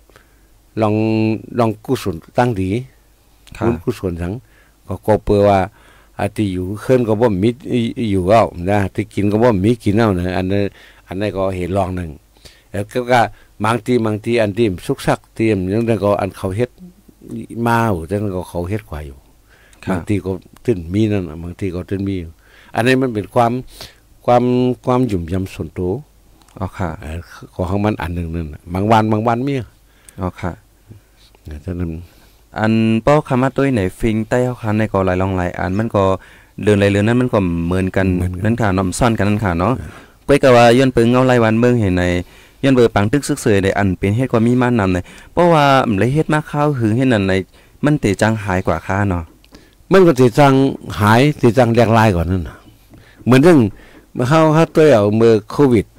องกุศลตั้งดีคุณกุศลทั้งก็เปิดว่าอาทิอยู่เคลื่อนก็บ่มีอยู่เอานะที่กินก็บ่มีกินเอานะอันนั้นก็เห็นลองนึงแล้วก็บางทีอันที่สุกซักเตรียมอย่างนั้นก็อันเขาเฮ็ดมาอยู่แต่นั้นก็เขาเฮ็ดกว่าอยู่บางทีก็ตื้นมีนั่นบางทีก็ตื้นมีอันนี้มันเป็นความหยุ่มยำส่วนตัวอ๋อค่ะของมันอันนึงนั่นบางวันมีอ๋อค่ะฉะนั้นอันป้อคำว่าตัวไหนฟิงใต้เฮาคันในก็หลายลองหลายอันมันก็เรื่องนั้นมันก็เหมือนกันนั่นค่ะน้ำซ่อนกันนั่นค่ะเนาะก้อยก็ว่าย้อนเปิงเงาหลายวันเบิ่งเห็นในย้อนเบอปังตึกซึกเสยได้อันเป็นเฮ็ดกว่ามีมานำในเพราะว่าเลยเฮ็ดมาข้าวหึงเฮ็ดนั่นในมันติจังหายกว่าค่าเนาะมันก็ติจังหายติจังแลกลายกว่านั้นเหมือนเรื่องเฮาตัวเอาเมื่อโควิด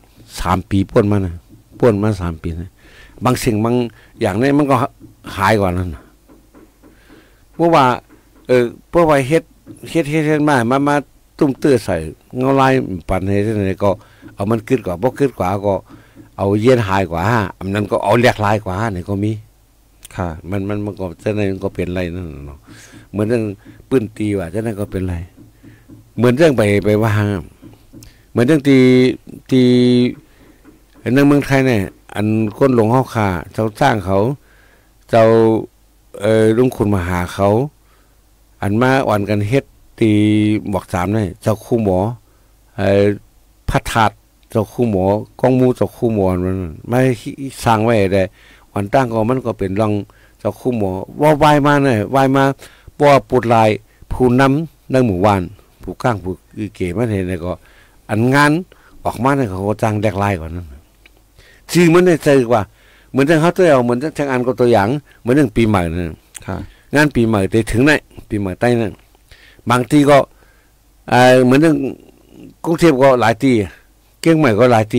3ปีป่นมา3ปีนะบางสิ่งบางอย่างนี้มันก็หายกว่านั้นเพราะว่าเฮ็ดมาตุ้มเตื้อใส่เงาลายปั่นให้จังได๋ก็เอามันกึดกว่าบ่กึดกว่าก็เอาเย็นหายกว่าอันนั้นก็เอาแลกลายกว่านี่ก็มีค่ะมันก็จังได๋ก็เป็นไรนั่นเนาะเหมือนเรื่องปืนตีว่าจังได๋ก็เป็นไรเหมือนเรื่องไปว่าเหมือนเรื่องที่ในเมืองไทยเนี่ยอันคนหลงเฮาค่าเจ้าสร้างเขาเจ้าลุงคุณมาหาเขาอันมาอ่อนกันเฮ็ดตีบอก3นี่เจ้าคู่หมอพัดถาดเจ้าคู่หมอกองมูเจ้าคู่หมอมันไม่สร้างไว้ได้วันตั้งก็มันก็เป็นรองเจ้าคู่หมอว่าวายมาเนี่ยวายมาบ่ปุดลายผู้นำในหมู่บ้านผู้ก้างผู้เก๋มาเห็นก็อันงานออกมาเนี่ยเขาจ้างแดกลายกว่านั้นชื่อมันได้ใจกว่าเหมือนจังเขาตัวเอาเหมือนจังอันก็ตัวอย่างเหมือนเรื่องปีใหม่นั่นงานปีใหม่ได้ถึงไหนปีใหม่ใต้นั่นบางทีก็เหมือนเรื่องกรุงเทพก็หลายทีเชียงใหม่ก็หลายที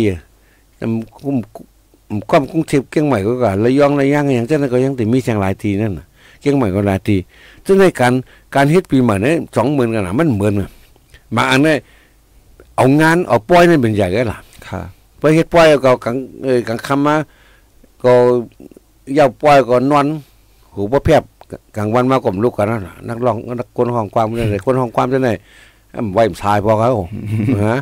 ความกรุงเทพเชียงใหม่ก็ระยองอย่างเช่นนั้นก็ยังแต่มีเชียงหลายทีนั่นเชียงใหม่ก็หลายทีซึ่งในการเฮ็ดปีใหม่เนี่ย20,000กันมันเหมือนบางอันเนี่ยเอางานเอาป้อยนั่นเป็นใหญ่ก็ล่ะค่ะไปเฮ็ดป้อยก็กลางค่ำมาก็ยาวป้อยก็นอนหูบ่แพบกลางวันมาก็ลุกกันนั่นน่ะนักร้องนักคนห้องความจังได๋คนห้องความจังได๋ไว้ชายพอเขาฮะ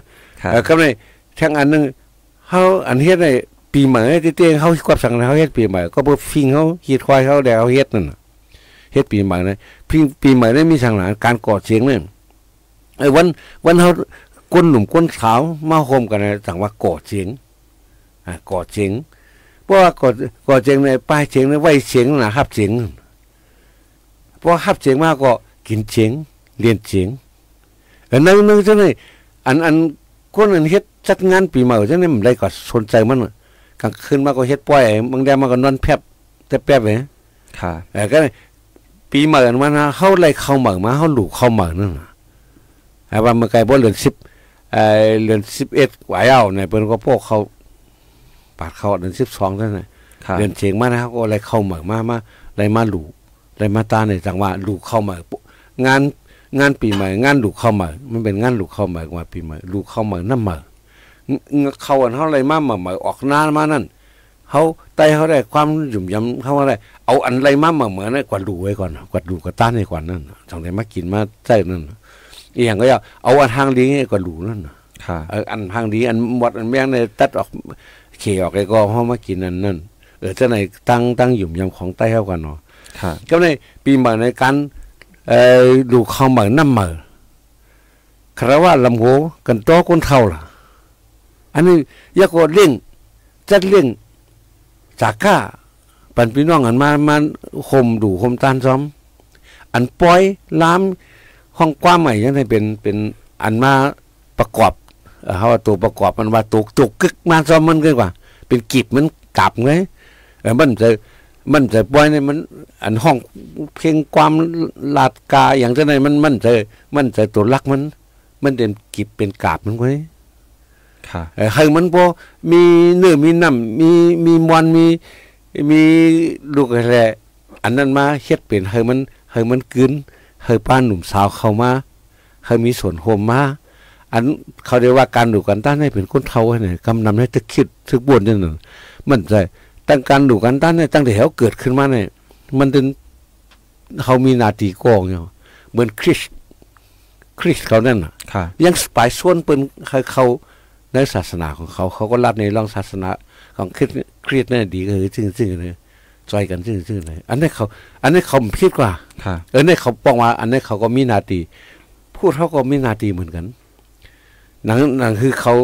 ก็เลยทั้งอันนึงเฮาอันเฮ็ดได้ปีใหม่เต้ๆเฮาความสั่งเฮาเฮ็ดปีใหม่ก็บ่ฟิงเฮาฮีดควายเฮาได้เฮาเฮ็ดนั่นเฮ็ดปีใหม่นะปีใหม่ได้มีสั่งหลานการก่อเสียงนี่วันเฮาก้นหนุ่มก้นขาวมาโฮมกันนะสั่งว่าก่อเสียงก่อเสียงเพราะว่าก่อเสียงในป้ายเสียงในไว้เสียงน่ะรับเสียงเพราะรับเสียงมาก็กินเสียงเรียนเสียงนึงจังได๋อันคนอันเฮ็ดจัดงานปีใหม่จังได๋มันได้ก็สนใจมันกลางคืนมาก็เฮ็ดปล่อยบางแดมาก็นอนแพบแต่แป๊บเด้ค่ะก็ปีใหม่มันเฮาไล่เข้าใหม่มาเฮาลูกเข้าใหม่นั่นน่ะว่าเมื่อไกลบ่เดือน10เดือน11ไหวเอาเนี่ยเพิ่นก็พวกเขาปาดเข้าเดือน12นั่นน่ะเดือนเสียงมานะก็ไล่เข้าใหม่มาไล่มาลูกไล่มาตาในจังหวะลูกเข้าใหม่งานปีใหม่งานลูกเข้าใหม่มันเป็นงานลูกเข้าใหม่กว่าปีใหม่ลูกเข้าใหม่นำมาเข้าอันเฮาไล่มาใหม่ออกนานมานั่นเฮาไต้เฮาได้ความหยุ่มยำเฮาได้เอาอันไรมาเหมือนกว่าดูไว้ก่อนกว่าดูกว่าต้านให้ก่อนนั่นจังได๋มากินมาใส่นั่นอีหยังก็เอาอันทางดีให้กว่าดูนั่นค่ะอันทางดีอันหมดอันแม่งได้ตัดออกเขออกไอ้ก็เฮามากินนั่นจังได๋ตั้งหยุ่มยำของไต้เฮากันเนาะค่ะก็ในปีใหม่ในการดูเข้าใหม่นำมาคารวะลำโหกันโตคนเฒ่าล่ะอันนี้อยากว่าเลี้ยงจัดเลี้ยงจากก้าปันพี่น้องอันมาข่มดูข่มตานซ้อมอันปล่อยล้ามห้องกว้างใหม่ยังไงเป็นอันมาประกอบเฮาตัวประกอบมันว่าตกกึกมาซ้อมมันกว่าเป็นกีบมันกลับไงมันจะปล่อยในมันอันห้องเพียงความลาดกาอย่างจังได๋มันจะตัวลักมันเป็นกีบเป็นกาบมันไว้ค่ะให้มันบ่มีเนื้อมีน้ำมีมวลมีลูกอะไรอันนั้นมาเฮ็ดเป็นให้มันกลืนให้ป้าหนุ่มสาวเข้ามาให้มีส่วนโฮมมาอันเขาเรียกว่าการดูกันต้านให้เป็นคนเฒ่าเนี่ยกำนำให้ตึกคิดตึกบ่นจังนั้นมันใจตั้งการดูกันต้านเนี่ยตั้งแต่เฮาเกิดขึ้นมาเนี่ยมันเป็นเฮามีหน้าที่กองอยู่เหมือนคริสเขานั่นน่ะยังสปายส่วนเปิ้นให้เขาในศาสนาของเขาก็รับในรองศาสนาของคริสต์นั่นดีก็คือซึ่งเลยจอยกันซึ่งเลยอันนี้เขาคิดกว่าเนี่ยเขาบอกว่าอันนี้เขาก็มีหน้าที่พูดเขาก็มีหน้าที่เหมือนกันนั่นคือเขา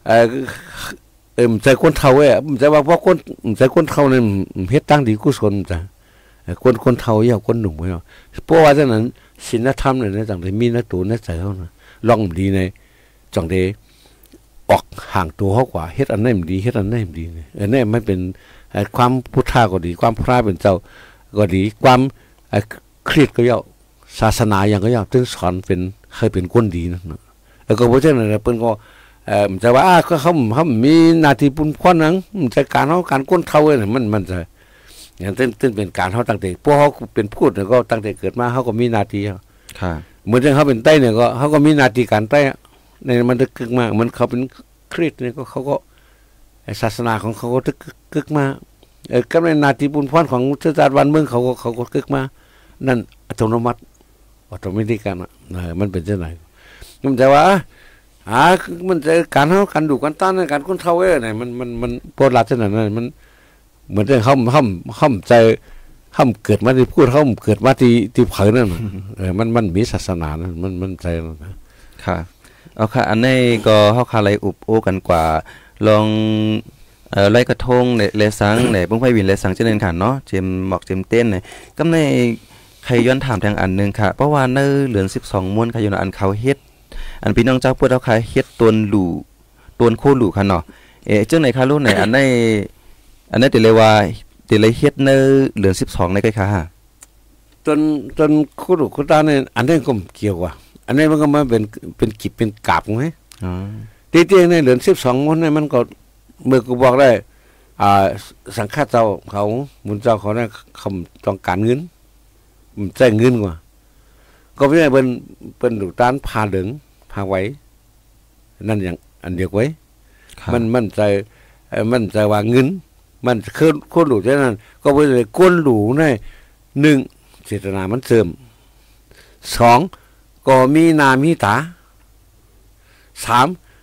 ใจคนเฒ่าใจว่าเพราะใจคนเฒ่าเนี่ยเฮ็ดตั้งดีกุศลจ้ะคนเฒ่าอย่าคนหนุ่มเนาะเพราะว่าฉะนั้นศีลธรรมเนี่ยจังได้มีในตัวในใจเขานะลองดีในจังได้ออกห่างตัวเขากว่าเฮ็ดอันไหนมันดีเฮ็ดอันไหนมันดีเนี่ยอันนี้มันเป็นความพุทธะก็ดีความพระเป็นเจ้าก็ดีความเครียดก็ย่อศาสนาอย่างก็ย่อถึงสอนเป็นเคยเป็นคนดีนั่นแล้วก็เพราะฉะนั้นเพิ่นก็จะว่าเขามีหน้าที่ปุ่นควันนั้นจัดการเฮาการก้นเฒ่าเนี่ยมันจะอย่างเต้นเป็นการเฮาตั้งแต่พวกเฮาเป็นพูดเนี่ยก็ตั้งแต่เกิดมาเฮาก็มีหน้าที่ค่ะเหมือนเฮาเป็นไต้เนี่ยก็เฮาก็มีหน้าที่การไต้ในมันตึกกึกมากมันเขาเป็นคริสต์เนี่ยก็เขาก็ศาสนาของเขาก็ตึกกึกมาก็ในนาทีบุญพรของชาติวันเมืองเขาก็กึกมานั่นอัตโนมัติกันมันเป็นจังได๋มันจะว่ามันจะการเฮากันดูกันต้านกันคนเฒ่าเนี่ยมันโพดลัดจังนั้นมันเหมือนเฮาใจเฮาเกิดมาที่พูดเฮาเกิดมาที่เผยนั่นมันมีศาสนานั่นมันใจนะค่ะเอาค่ะอันนี้ก็เฮาคาไลอุบโอกันกว่าลองลอยกระทงเลสังเบิ่งไผวินเลสังจังนั้นค่ะเนาะเจมหมอกเจมเต้นนี่กำในใครย้อนถามทางอันนึงค่ะเพราะว่าในเหลือน12ม้วนค่ะอยู่อันเขาเฮ็ดอันพี่น้องเจ้าพูดเอาค่ะเฮ็ดตวนหลู่ตวนโคหลู่ค่ะเนาะจังไหนค่ะรู้ไหนอันนี้ติเลยว่าติเลยเฮ็ดในเหลือน12ในค่ะฮะจนโคหลู่โคตาเนี่ยอันนี้ก็เกี่ยวว่าอันนี้มันก็มาเป็นกิบเป็นกาบมั้ยตีเตียงในเหลือน12ม้วนเนี่ยมันก็เมื่อกูบอกได้สังฆาเจ้าเขามุนเจ้าเขาเนี่ยเขาต้องการเงินใจเงินกว่าก็ไม่ได้เป็นดูต้านพาเหลืองพาไว้นั่นอย่างอันเดียวไว้มันใจว่าเงินมันคือคนหลูฉะนั้นก็ไปเลยก้นหลูใน1เจตนามันเสริม2ก็มีนามีตา3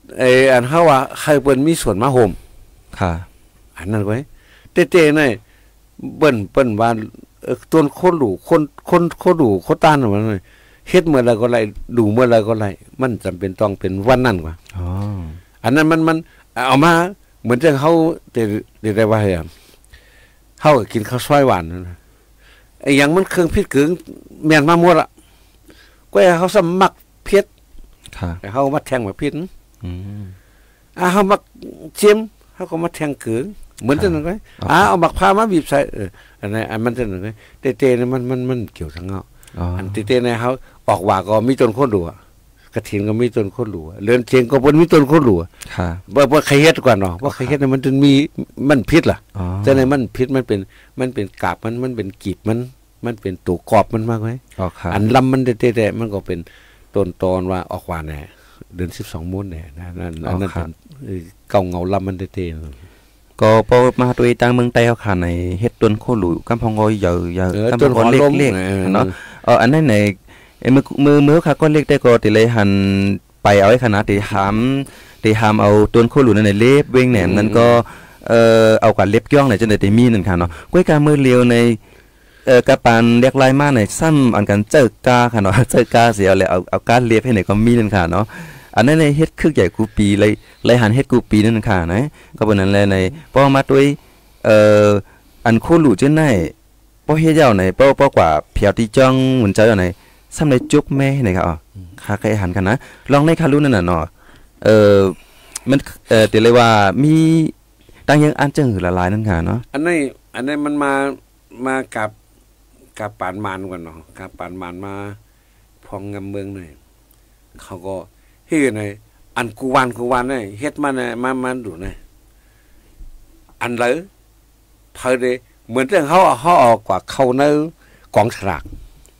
อันเฮาว่าใครเปิ้นมีส่วนมาห่มค่ะอันนั้นไว้เต้ๆนี่เปิ้นว่าต้นโคหลูคนหลูโคต้านมันเฮ็ดเมื่อไรก็ไรดูเมื่อไรก็ไรมันจำเป็นต้องเป็นวันนั้นกว่าอ๋ออันนั้นมันเอามาเหมือนจะเฮาได้ว่าเฮาก็กินข้าวซอยหวานนะไอ้หยังมันเครื่องพิษกึ่งแม่นมาหมดอ่ะก็ให้เขาสมัครเพชรค่ะเขามาแทงแบบพิษเขามาเจียมเขาก็มาแทงกึ่งเหมือนจะนั่นไงเอาหมักพามาบีบใส่อันนั้นอันมันจะนั่นไงเต้ๆเนี่ยมันเกี่ยวทั้งเงาอันเต้ๆเนี่ยเขาออกว่าก็มีต้นโคตรหลัวกระถินก็มีต้นโคตรหลัวเรือนเชียงก็บนมีต้นโคตรหลัวค่ะว่าใครเฮ็ดกว่าเนาะว่าใครเฮ็ดเนี่ยมันจะมีมันพิษล่ะแต่ในมันพิษมันเป็นกาบมันเป็นกีบมันเป็นตัวกรอบมันมากไหมอันลำมันเต้ๆมันก็เป็นต้นตอนว่าออกว่าแน่เดือน12ม้วนแน่นั่นอันนั้นเป็นเก่าเงาลำมันเต้ๆก็พอมาตัวต่างเมืองใต้เขาขาในเฮ็ดต้นโคหลูกำพองก็ใหญ่ๆกำพองก็เล็กๆเนาะอันนั้นในมือค่ะก็เล็กได้ก็ติเลยหันไปเอาไว้ขนาดที่หามเอาต้นโคหลูนั่นในเล็บเว้งแหนมนั้นก็เอากับเล็บย่องในจังได๋มีนั่นค่ะเนาะก้อยการมือเลียวในกระปานเรียกลายมาในซ้ำอันกันเจอกาค่ะเนาะเจอกาเสียแล้วเอาการเล็บให้ในก็มีนั่นค่ะเนาะอันนั้นในเฮ็ดคึกใหญ่กูปีเลยหันเฮ็ดกูปีนั่นค่ะนะก็เป็นนั้นแหละในพอมาด้วยอันโคหลูจังได๋พอเฮ็ดยาวในพอกว่าเพียวที่จ้องเหมือนเจ้าในซ้ำในจุ๊บแม่ไหนครับค่ะเคยหันกันนะลองในคารุนั่นน่ะเนาะมันแต่เลยว่ามีตั้งยังอันจังหือละลายนั่นค่ะเนาะอันนี้มันมากับปานมานก่อนเนาะกับปานมานมาพองงำเมืองหน่อยเขาก็เฮ็ดในอันกูวันนี่เฮ็ดมาดูหน่อยอันเลยพอดีเหมือนเรื่องเขาออกกว่าเขาในกองฉลาก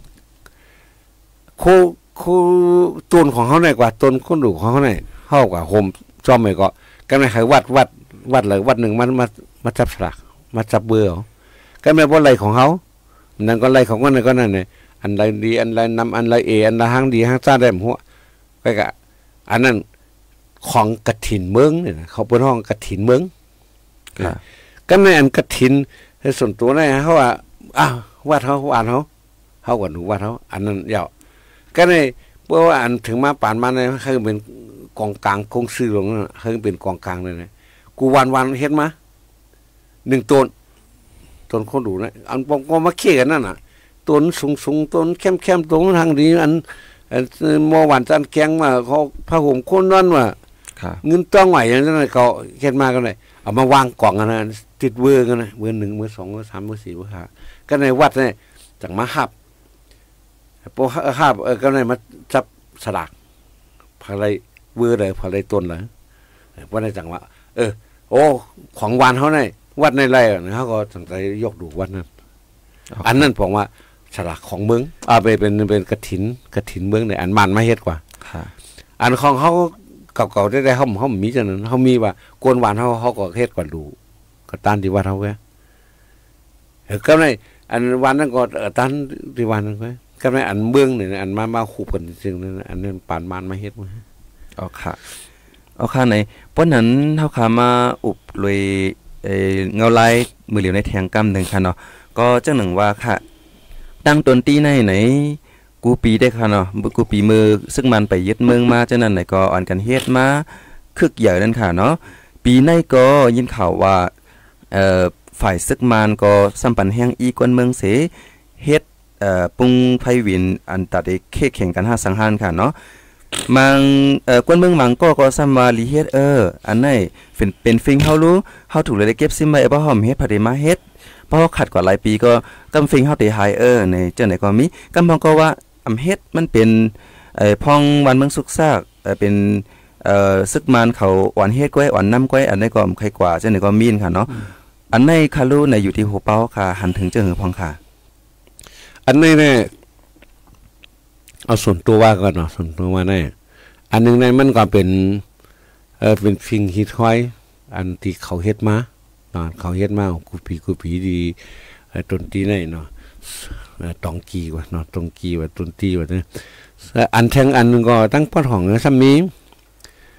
คู่ต้นของเขาเนี่ยกว่าต้นคนดูของเขาเนี่ยเท่ากับโฮมจอมเลยก็ไม่ใครวัดเลยวัดหนึ่งมาจับฉลากมาจับเบื่อก็ไม่ว่าอะไรของเขานั่นก็อะไรของมันก็นั่นเนี่ยอันไรดีอันไรนำอันไรอันไรห้างดีห้างซ่าได้หัวก็กะอันนั้นของกฐินเมืองเนี่ยเขาเป็นห้องกฐินเมืองก็ในอันกฐินส่วนตัวนี่เขาว่าวัดเขาเขากว่าหนูวัดเขาอันนั้นยาวก็ในเพราะว่าอันถึงมาป่านมาเนี่ยเขาเป็นกองกลางคงซื้อลงเขาเป็นกองกลางเลยนะกูวันเห็นมา1ต้นคนดูนะอันปองก็มาเขี่ยกันนั่นน่ะต้นสูงต้นเข้มตรงทางนี้อันมอหวานจันแกงมาเขาผ้าห่มคนนั่นว่าเงินต้องไหวอย่างนั้นเขาเห็นมากันเลยเอามาวางกล่องกันนะติดเวอร์กันนะเวอร์1เวอร์2เวอร์3เวอร์4เวอร์5ก็ในวัดเนี่ยจากมาหับพอหับก็ในมาจับสลากพอะไรเวอร์เลยพอะไรต้นเลยว่าในจังว่าโอ้ของวานเขาในวัดในไรนะเขาก็ตั้งใจยกดูวัดนั้นอันนั้นผมว่าฉลากของเมืองเป็นกฐินเมืองในอันมันไม่เฮ็ดกว่าอันของเขาเก่าๆได้เขามีจังนั้นเขามีว่ากวนวานเขาก็เฮ็ดกว่าดูก็ต้านที่วัดเขาแค่ก็ในอันวันนั้นก็ต้านที่วันนั้นก็ในอันเมืองเนี่ยอันมาคูบกันจริงๆนั่นอันนั้นปานมันไม่เฮ็ดมาเอาค่ะในเพราะนั้นเท่าขามาอุบเลยเงาลายมือเหลียวในแทงกำหนึ่งค่ะเนาะก็เจ้าหนึ่งว่าค่ะตั้งตนตีไหนกูปีได้ค่ะเนาะกูปีมือซึ่งมันไปยึดเมืองมาเจ้านั่นไหนก็อ่อนกันเฮ็ดมาคึกใหญ่นั่นค่ะเนาะปีในก็ยินข่าวว่าฝ่ายซึกมันก็สัมปันแห้งอีกวนเมืองเสเฮ็ดปุงไพวินอันตัดเค้แข่งกัน5สังหารค่ะเนาะมังกวนเมืองมังก็ซ้ำว่าลีเฮ็ดอันไหนเป็นฟิงเฮารู้เฮาถูกเลยได้เก็บซิมไว้บ่หอมเฮ็ดพอได้มาเฮ็ดเพราะขัดกว่าหลายปีก็กำฟิงเฮาได้หายในเจ้าไหนก็มีกำพองก็ว่าอำเฮ็ดมันเป็นพองวันเมืองสุกซากเป็นซึกมันเขาหวานเฮ็ดก้อยหวานน้ำก้อยอันไหนก็ใครกว่าเจ้าไหนก็มีนค่ะเนาะอันไหนคารู้ในอยู่ที่หัวเป้าค่ะหันถึงเจ้าหือพองค่ะอันนี้เนี่ยเอาส่วนตัวว่าก่อนเนาะส่วนตัวว่าเนี่ยอันนึงในมันก็เป็นฟิงฮิตห้อยอันที่เขาเฮ็ดมาเนาะเขาเฮ็ดมากูปีดีต้นตีไหนเนาะตองกีว่าเนาะตองกีว่าต้นตีว่าเนี่ยอันแทงอันนึงก็ตั้งป้อนของซ้ำมี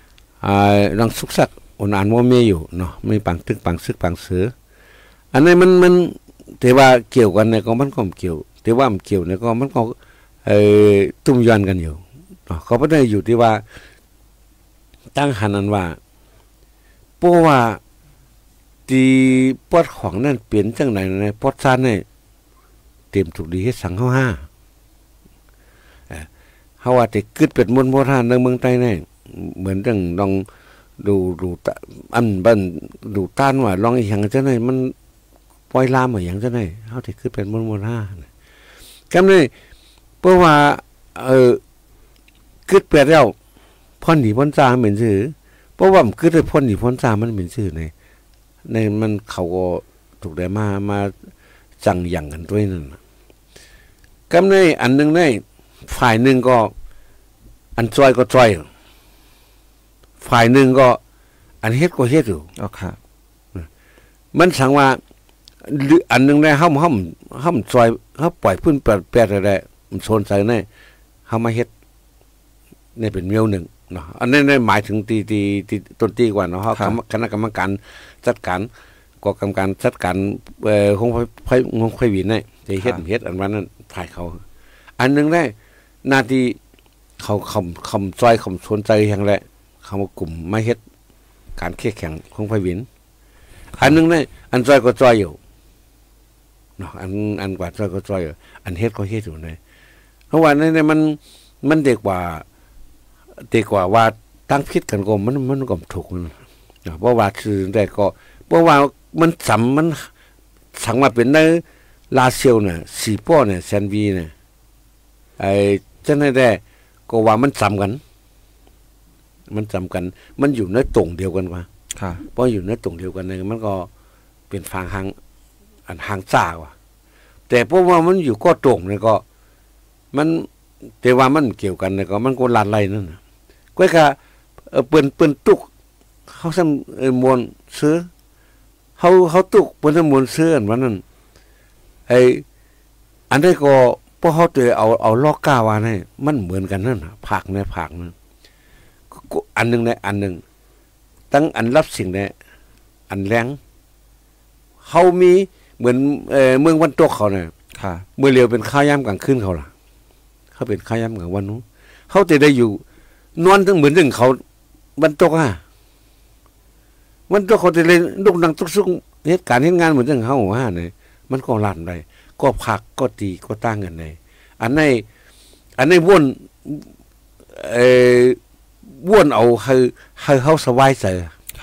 ลังสุกสักอ่านว่ามีอยู่เนาะไม่ปังตึกปังซึกปังเสืออันนี้มันแต่ว่าเกี่ยวกันเนี่ยก็มันก็เกี่ยวแต่ว่ามันเกี่ยวเนี่ยก็มันก็ตุ้มย้อนกันอยู่เนาะเขาไม่ได้อยู่ที่ว่าตั้งหันนั้นว่าเพราะว่าที่ปอดของนั่นเปลี่ยนจังไหนในปอดซานเนี่ยเต็มถูกดีให้สั่งเขาห้าเขาว่าแต่กึดเป็ดมวนโบราณในเมืองไทยเนี่ยเหมือนเรื่องลองดูอันบันดูต้านว่าลองอย่างเจ้าไหนมันปล่อยลามเหมือนอย่างเจ้าไหนเขาแต่กึดเป็ดมวนโบราณก็นี่เพราะว่ากึดเป็ดแล้วพ่นหนีพ่นจาเหม็นชื่อเพราะว่ามันกึดเลยพ่นหนีพ่นจามันเหม็นชื่อในมันเขาก็ถูกได้มาจังอย่างกันด้วยนั่นก็นี่อันหนึ่งในฝ่ายหนึ่งก็อันจอยก็จอยฝ่ายหนึ่งก็อันเฮ็ดก็เฮ็ดอยู่อ๋อครับมันสั่งว่าอันหนึ่งได้ห้ามจอยเขาปล่อยพื้นแปดอะไรมันโซนใส่ในเขามาเฮ็ดนี่เป็นเมียวหนึ่งเนาะอันนี้หมายถึงตีต้นตีกว่าเนาะเขาคณะกรรมการจัดการกองกรรมการจัดการคงไฟวินเนี่ยจะเฮ็ดอันนั้นฝ่ายเขาอันหนึ่งได้นาทีเขาคำซอยคำสนใจอย่างไรเขามากลุ่มไม่เฮ็ดการแข่งของไฟวินอันหนึ่งได้อันซอยก็ซอยอยู่เนาะอันกว่าซอยก็ซอยอยู่อันเฮ็ดก็เฮ็ดอยู่เลยเพราะว่าในมันเด็กกว่าว่าตั้งพิษกันก็มันก็ถูกเพราะว่าคือแต่ก็เพราะว่ามันสังมาเป็นในลาเซียวเนี่ยสีป้อเนี่ยแซนวีเนี่ยเจ้าหน้าที่ก็ว่ามันซ้ำกันมันอยู่ในตรงเดียวกันว่าเพราะอยู่ในตรงเดียวกันเนี่ยมันก็เป็นฟางหางซ่าว่ะแต่เพราะว่ามันอยู่ก็ตรงเนี่ยก็มันแต่ว่ามันเกี่ยวกันเนี่ยก็มันก็ลาดไหลนั่นก็แค่เปิ้นตุกเขาทำมวลเสื้อเขาตุกเปิ้นทำมวลเสื้ออันนั้นอันนี้ก็เพราะเขาตัวเอาลอกก้าว่าเนี่ยมันเหมือนกันนั่นผักในผักนั่นอันหนึ่งในอันหนึ่งตั้งอันรับสิ่งเนี่ยอันแรงเขามีเหมือนเมืองวันตกเขาเนี่ยเมื่อเร็วเป็นข้าย่ำกลางคืนเขาล่ะเขาเป็นข้าย่ำกลางวันนู้นเขาจะได้อยู่นอนทั้งเหมือนถึงเขาวันตกวันตกเขาจะเลยดุกดังตุกซุกเหตุการณ์เหตุงานเหมือนถึงเขาเนี่ยมันก็ลั่นไปก็ผักก็ตีก็ตั้งกันในอันในว่นเอาให้เขาสบายใจ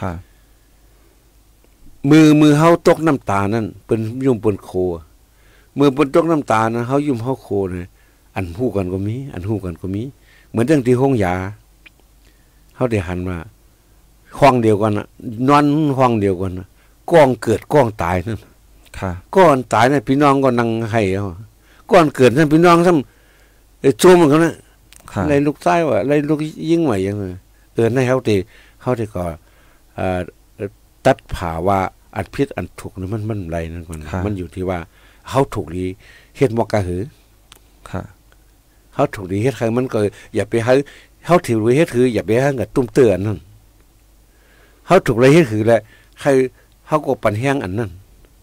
มือเขาตกน้ำตานั่นเป็นยุ่มเป็นโคมือเป็นตกน้ำตานะเขายุ่มเขาโคเนี่ยอันหู้กันก็มีเหมือนเรื่องที่ห้องยาเขาได้หันมาห้องเดียวกันนอนห้องเดียวกันก้องเกิดก้องตายนั่นก้อนตายเนี่ยพี่น้องก็นั่งให้ก้อนเกิดนั่นพี่น้องซ้ำโจมเหมือนกันนะไรลูกใต้ว่ะไรลูกยิ่งใหม่ยังไงในเขาตีก็ตัดผ่าว่าอัดพิษอันถูกมันไรนั่นก่อนมันอยู่ที่ว่าเขาถูกดีเฮ็ดมอกกะหือเขาถูกดีเฮ็ดใครมันก็อย่าไปให้เขาถือไว้เฮ็ดคืออย่าไปให้กับตุ้มเตือนนั่นเขาถูกอะไรเฮ็ดคือแหละใครเขาก็ปั่นแห้งอันนั้น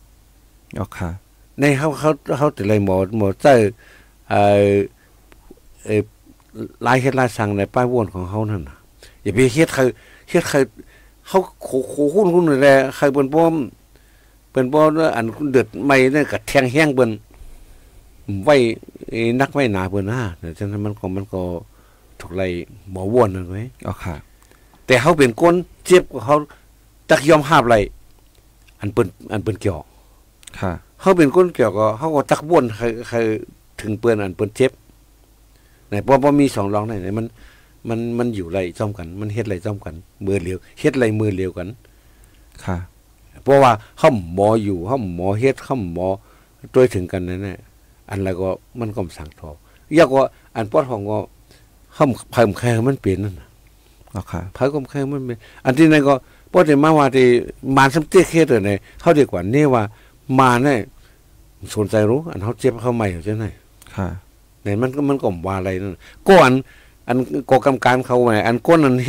ในเขาแต่ไรหมอเจ้าลายเฮ็ดลายสั่งในป้ายวนของเขานั่นอย่าไปเฮ็ดใครเขาโคคุ้นเลยแหละใครเป็นป้อมอันเดือดไม่เนี่ยกับแทงแห้งเปิ้นไว้นักไว้หนาเปิ้นแต่ฉะนั้นมันก็ถูกไรหมอวนนั่นไว้แต่เขาเป็นก้นเจ็บเขาตักยอมห้ามไรอันเปิ้นเกี่ยวเขาเป็นก้นเกี่ยวก็เขาก็ตักวนใครถึงเปิ้นอันเปิ้นเจ็บไหนพอมีสองรองไหนมันอยู่ไรจ้อมกันมันเฮ็ดไรจ้อมกันมือเลียวเฮ็ดไรมือเลียวกันเพราะว่าเขาหมออยู่เขาหมอเฮ็ดเขาหมอตัวถึงกันนั่นแหละอันอะไรก็มันก็สั่งทอยากว่าอันปอดของก็เขาเพิ่มแค่มันเปลี่ยนนั่นเพิ่มแค่มันเป็นอันที่นั่นก็พอแต่มาว่าที่มาสัมเตี้ยเคสเลยเขาดีกว่านี่ว่ามาเนี่ยสนใจรู้อันเขาเจ็บเขาใหม่ใช่ไหมในมันก็ว่าอะไรนั่นก้อนอันก่อกรรมการเขาไงอันก้นอันเฮ็ด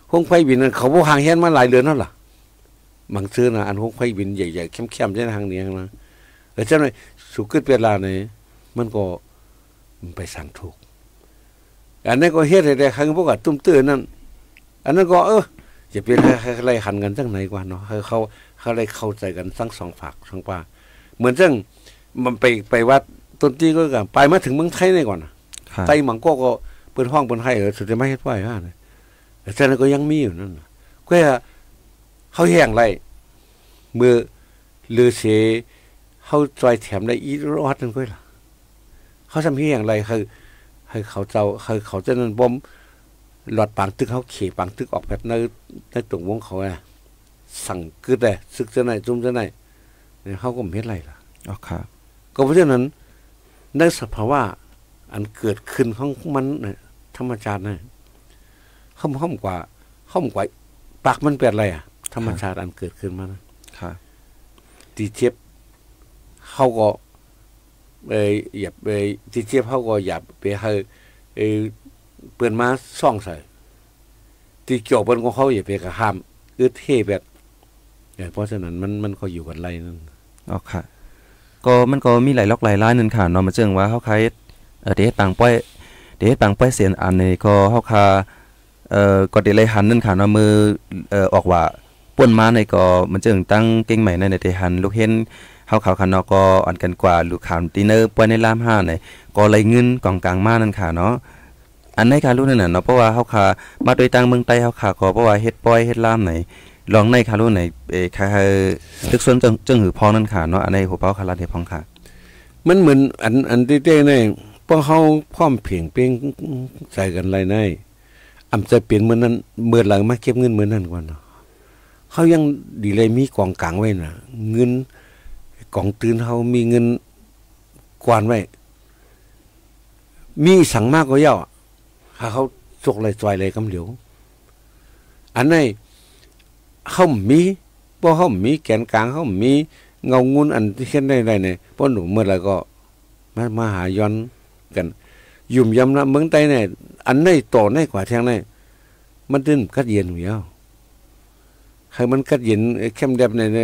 ห้องไฟบินนั้นเขาบ่ห่างเฮียนมาหลายเดือนแล้วล่ะบางซื้อนะอันห้องไฟบินใหญ่ๆเข้มๆใช่ทางนี้นะเจ้าหน่อยสุกึดเวลาเนี่ยมันก็ไปสั่งถูกอันนั้นก็เฮ็ดได้ครั้งพวกตุ้มตื้อนั่นอันนั้นก็จะเป็นอะไรหันกันจังไหนกว่าเนาะเขาได้เข้าใจกันทั้งสองฝากสองป่าเหมือนจังมันไปวัดต้นที่ก็กันไปมาถึงเมืองไทยนี่ก่อนไต้หมังก็เปิดห้องเปิดให้สุดท้ายไม่เฮ็ดไว้ฮะแต่ฉะนั้นก็ยังมีอยู่นั่นก็เขาแห้งไรเมื่อเลือเสเขาจอยแถมได้อีรอดนั่นก็ล่ะเขาทำให้อย่างไรคือให้เขาเจ้าคือเขาจะนั่นบ่มหลอดปางตึกเขาเขปางตึกออกแบบในตรงวงเขาสั่งคือแต่ซึกจะไหนจุ่มจะไหนเขาก็ไม่เฮ็ดไรล่ะอ๋อครับก็เพราะฉะนั้นในสภาวะอันเกิดขึ้นของมันธรรมชาตินะห้อมกว่าปากมันเป็นอะไรธรรมชาติอันเกิดขึ้นมานะครับตีเทียบเขาก็อย่าไปตีเทียบเขาก็อย่าไปให้เปิดมาซ่องใส่ตีเกี่ยวเปิ้นของเขาอย่าไปกระห้ามเท่แบบเพราะฉะนั้นมันก็อยู่กันไรนั่นอ๋อค่ะก็มันก็มีหลายล็อกหลายล้านนั่นค่ะเนาะมาเจิงว่าเขาใครเดปังป้อยเสียนอันนี้ก็เขาคาก็ได้เลยหันนั่นค่ะเนาะมือออกว่าป่วนมาในก็มันเจิงตั้งเก่งใหม่ในได้หันลูกเห็นเฮาคันเนาะก็อันกันกว่าลูกขามตีเนอร์ป่วยในลาม5นี่ก็เลยเงินกองกลางมานั่นค่ะเนาะอันในค่ะรู้นั่นน่ะเนาะเพราะว่าเฮาคามาโดยตั้งเมืองใต้เฮาคาก็เพราะว่าเฮ็ดป่อยเฮ็ดลามไหนลองในค่ะรู้ไหนค่ะตึกส่วนจึงหือพอนั่นค่ะเนาะอันในหัวเป้าคาราเทพองค่ะมันเหมือนอันเต้ๆนี่พวกเฮาพร้อมเพียงเป้งใส่กันไรในอำจะเปลี่ยนเหมือนนั้นเมื่อหลังมาเก็บเงินเหมือนนั้นก่อนเนาะเฮายังดีเลยมีกองกลางไว้น่ะเงินกองตื่นเฮามีเงินกวานไว้มีสั่งมากกว่าเย้าถ้าเขาจกเลยจอยเลยกำเหลียวอันไหนเฮามีบ่เฮามีแกนกลางเฮามีเงางุนอันที่เฮ็ดได้เนี่ยบ่หนูเมื่อไหร่ก็มาหาย้อนกันยุ่มยำนะเมืองใต้เนี่ยอันไหนต่อไหนกว่าแทงไหนมันตึ้นกัดเย็นอยู่แล้วให้มันกัดเย็นเข้มแดบใน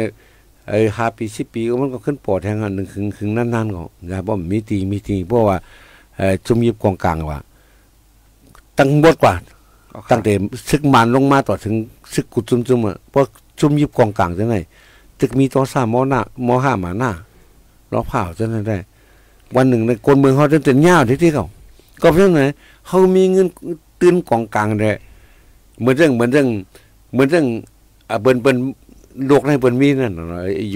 5 ปี10 ปีมันก็ขึ้นปอดแทงอันนึงคึงนานๆก็อย่าบ่มีตีเพราะว่าจุ่มยิบกองกลางว่าตั้งบทกว่าตั้งแต่ซึกมันลงมาต่อถึงซึกกุดจุ่มเพราะจุ่มยิบกองกลางจังได๋ตึกมีต่อ3มหน้าม5มาหน้ารอผ่าจังได๋วันหนึ่งในคนเมืองเฮาจนยาวที่เขาก็เพราะนั้นเฮามีเงินตื่นกองกลางได้เหมือนเรื่องเบิ่นโลกในเบิ่นมีนั่น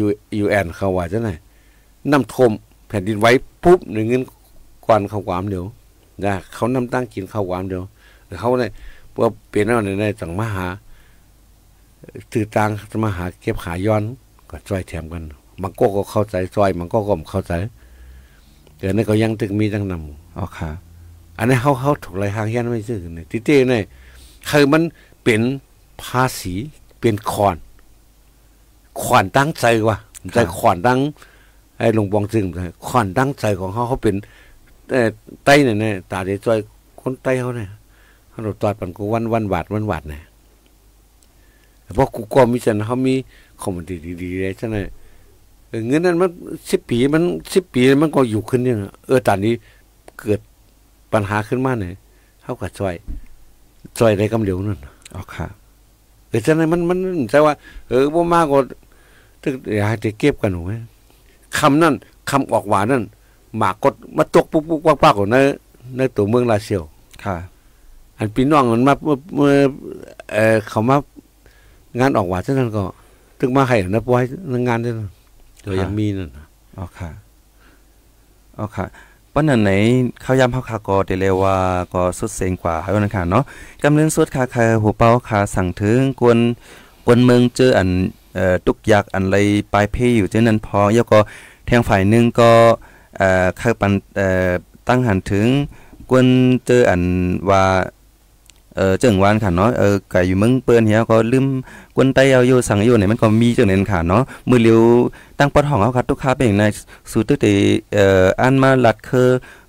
UN เขาว่าจังได๋น้ำท่วมแผ่นดินไหวปุ๊บเงินก่อนเข้าความเดียวนะเขานำตั้งกินเข้าความเดียวเขาเนี่ยพอเปลี่ยนเอาในจังมาหาถือตังมาหาเก็บหาย้อนก็ช่วยแถมกันบางก็เข้าใจซอยบางก็เข้าใจเดี๋ยวนี้ก็ยังตึกมีจังนำอ๋อค่ะอันนี้เขาถูกไรทางเฮียนไม่ซื่อเนี่ยที่เต้เนี่ยคือมันเป็นภาษีเป็นขอนตั้งใจว่ะใจขอนตั้งไอ้หลวงปองจึงขอนตั้งใจของเขาเป็นไต้เนี่ยตาเดี๋ยวจอยคนไต้เขาเนี่ยเขาตอดปันกูวันบาทเนี่ยเพราะกูก็มีฉันเขามีคอมเมนต์ดีๆเลยใช่ไหมเงินนั้นมัน10 ปีมันก็อยู่ขึ้นเนี่ยตอนนี้เกิดปัญหาขึ้นมาเนี่ยเขาก็ช่วยได้กำเหลียวนั่นอ๋อค่ะฉะนั้นมันแต่ว่าบ่มากก็ตึกอยากให้เก็บกันหนูไหมคำนั่นคำออกหวานนั่นหมากกดมาตกปุ๊บปักๆของในตัวเมืองลาเซียวค่ะอันพี่น้องมันมาเมื่อเขามางานออกหวานฉะนั้นก็ตึกมาให้นะปล่อยงานนั้นก็ยังมีนั่นอ๋อค่ะปันนั้นไหนเขาย้ำเขาคาก็ได้เลยว่าก็สุดเสียงกว่าเขานั่นค่ะเนาะกำเนิดสุดค่ะหัวเป้าค่ะสั่งถึงกวนเมืองเจออันตุกยักอันไรปลายเพยอยู่เช่นนั้นพอยก็แทงฝ่ายนึงก็เข้าปันตั้งหันถึงกวนเจออันว่าเจิงวานค่ะเนาะไก่อยู่เมืองเปิ้นเฮียก็ลืมกวนไตเอาอยู่สั่งอยู่เนี่ยมันก็มีจังนั้นค่ะเนาะมือเร็วตั้งปอดห้องเอาค่ะทุกค้าเป็นในสู่ตึกอันมาลัดคือ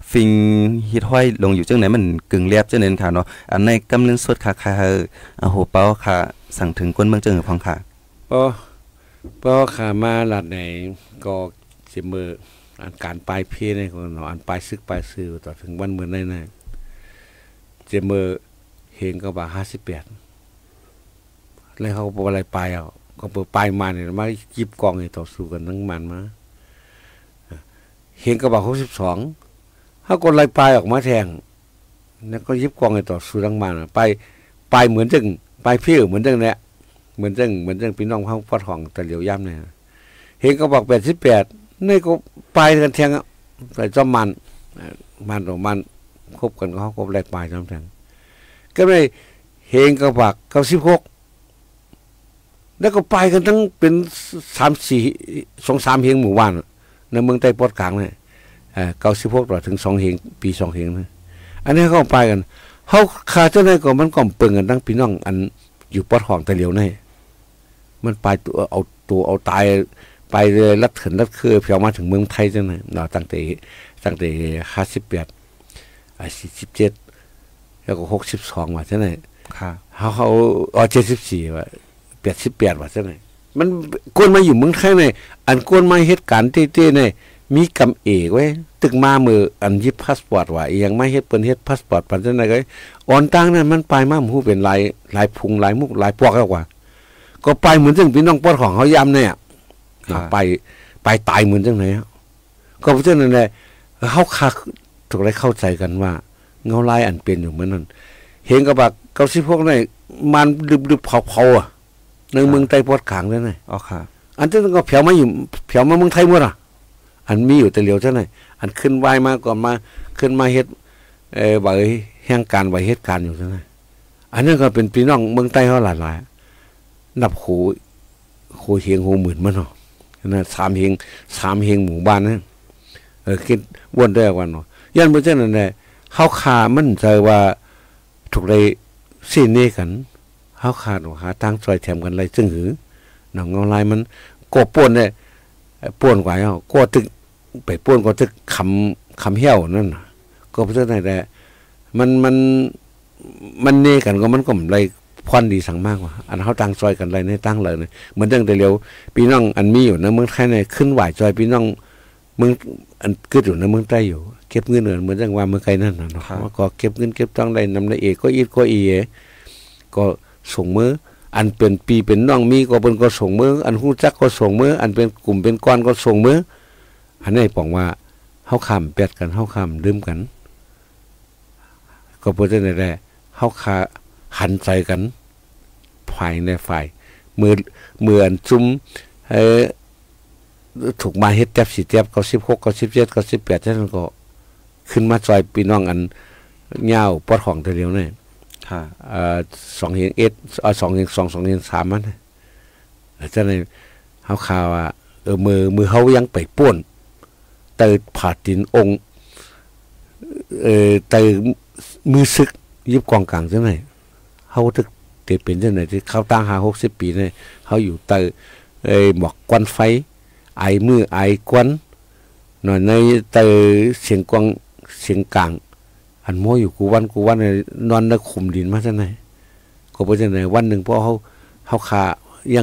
ฟิงฮิตห้อยลงอยู่จังไหนมันกึ่งเรียบจังนั้นค่ะเนาะอันในกำลังสดค่ะค่ะโหเป้าค่ะสั่งถึงก้นเมืองจังพองค่ะพอขามาหลัดไหนก็สิมืออันการปลายเพในของเนาะอันปลายซึกปลายซื้อต่อถึงวันมื้อนั้นน่ะสิมือเฮงก็ว่า58แล้วเขาบ่อะไรปลายเอาก็เปิดปลายมาเนี่ยมาจิบกองให้ต่อสู้กันทั้งมันมาเฮงก็ว่า62เขาก็ไล่ปลายออกมาแทงแล้วก็ยิบกองให้ต่อสู้ทั้งมันไปปลายเหมือนจังปลายพี่เหมือนจังเนี่ยเหมือนจังพี่น้องเขาพอดของแต่เหลียวย่ำเนี่ยเฮงก็บอก88นี่ก็ปลายกันแทงใส่จอมมันออกมันคบกันเขาก็ไล่ปลายจอมแทงก็เลยเฮงก็บอก96แล้วก็ไปกันทั้งเป็น2-3เฮงหมู่บ้านในเมืองใต้ปอดกลางเนี่ย96ต่อถึง2เฮงปี2เฮงนะอันนี้เขาไปกันเขาขาเจ้าไหนก็มันก็เปิงกันทั้งพี่น้องอันอยู่ปอดห้องแต่เหลียวในมันไปตัวเอาตายไปเลยลัดเขินลัดเครือเพียวมาถึงเมืองไทยจังเลยเราตั้งแต่58 47แล้วก็62ว่าจังได๋ค่ะเขา74ว่า88ว่าจังได๋มันกวนมาอยู่เมืองไทยนี่อันกวนมาเหตุการณ์เต้ๆนี่มีกำเอกไว้ตึกมามืออันยิบพาสปอร์ตว่ายังไม่เฮ็ดเปิ้นเฮ็ดพาสปอร์ตปันจังได๋ก็อ่อนต่างนั้นมันไปมาฮู้เป็นลายพุงลายมุกลายปอกแล้วกว่าก็ไปเหมือนจังพี่น้องปอดของเขายามเนี่ยไปตายเหมือนจังไหนก็เพราะฉะนั้นแหละเฮาคักถูกได้เข้าใจกันว่าเงาลายอันเป็นอยู่เหมือนนั้นเห็นกับบัก96นี่มันดึบๆเผาๆอ่ะในเมืองใต้ปอดขางนั่นน่ะอ๋อค่ะอันนั้นก็เผามาเมืองไทยหมดอ่ะอันมีอยู่แต่เหลียวเท่านั้นอันขึ้นไหวมาก่อนมาขึ้นมาเฮ็ดว่าแห่งการไว้เหตุการณ์อยู่เท่านั้นอันนั้นก็เป็นพี่น้องเมืองใต้เฮาหลายๆนับหูเฮียงหูหมื่นมันเนาะนั่น3เฮงหมู่บ้านนั่นคิดวนได้ว่าเนาะยันบ่จังนั้นแหละเฮาคามันใจว่าถูกได้สิเนกันเฮาคาหาทางซอยแถมกันไรซึ่งหือหนังเงาลายมันก็ป่วนได้ป่วนกว่าเฮาก็ตึกไปป่วนก็ตึกคำเหี้ยวนั่นก็เพราะฉะนั้นแหละมันเนกันก็มันก็ไรพรดีสั่งมากว่าอันเฮาตั้งซอยกันไรในตั้งเลยเหมือนตั้งแต่เร็วพี่น้องอันมีอยู่ในเมืองไทยในขึ้นไหวซอยพี่น้องเมืองอันเกิดอยู่ในเมืองใต้อยู่เก็บเงินเหมือนจังว่าเมืองไกลนั่นน่ะเนาะก็เก็บเงินเก็บตังได้นำละเอกก็อีดก็อีก็ส่งมืออันเป็นปีเป็นน้องมีก็เพิ่นก็ส่งมืออันฮู้จักก็ส่งมืออันเป็นกลุ่มเป็นก้อนก็ส่งมืออันนี้บอกว่าเฮาข้ามแปดกันเฮาข้ามดื่มกันก็บ่ได้แน่เฮาขาหันใจกันฝ่ายในฝ่ายมืออันซุ่มถูกมาเฮ็ดจับสิเจ็บ96 97 98จังนั้นก็ขึ้นมาซอยพี่น้องอันยาวปอดของแต่เดียวนี่ค่ะ 2เฮง2เฮง2 2เฮง3มันจังได๋เฮาข่าวว่ามือเฮายังไปป่วนเตยผาดินองค์เตยมือซึกยิบกองกลางจังได๋เฮาตึกเตเป็นจังได๋ที่เขาตั้ง50 ปีนี่เฮาอยู่เตยหมอกควันไฟไอมือไอควันหน่อยในเตยเสียงกวางเสียงกลางอันโมอยู่กูวันนอนในขุมดินมาจังได๋ก็บ่จังได๋วันนึงพอเฮาขายัง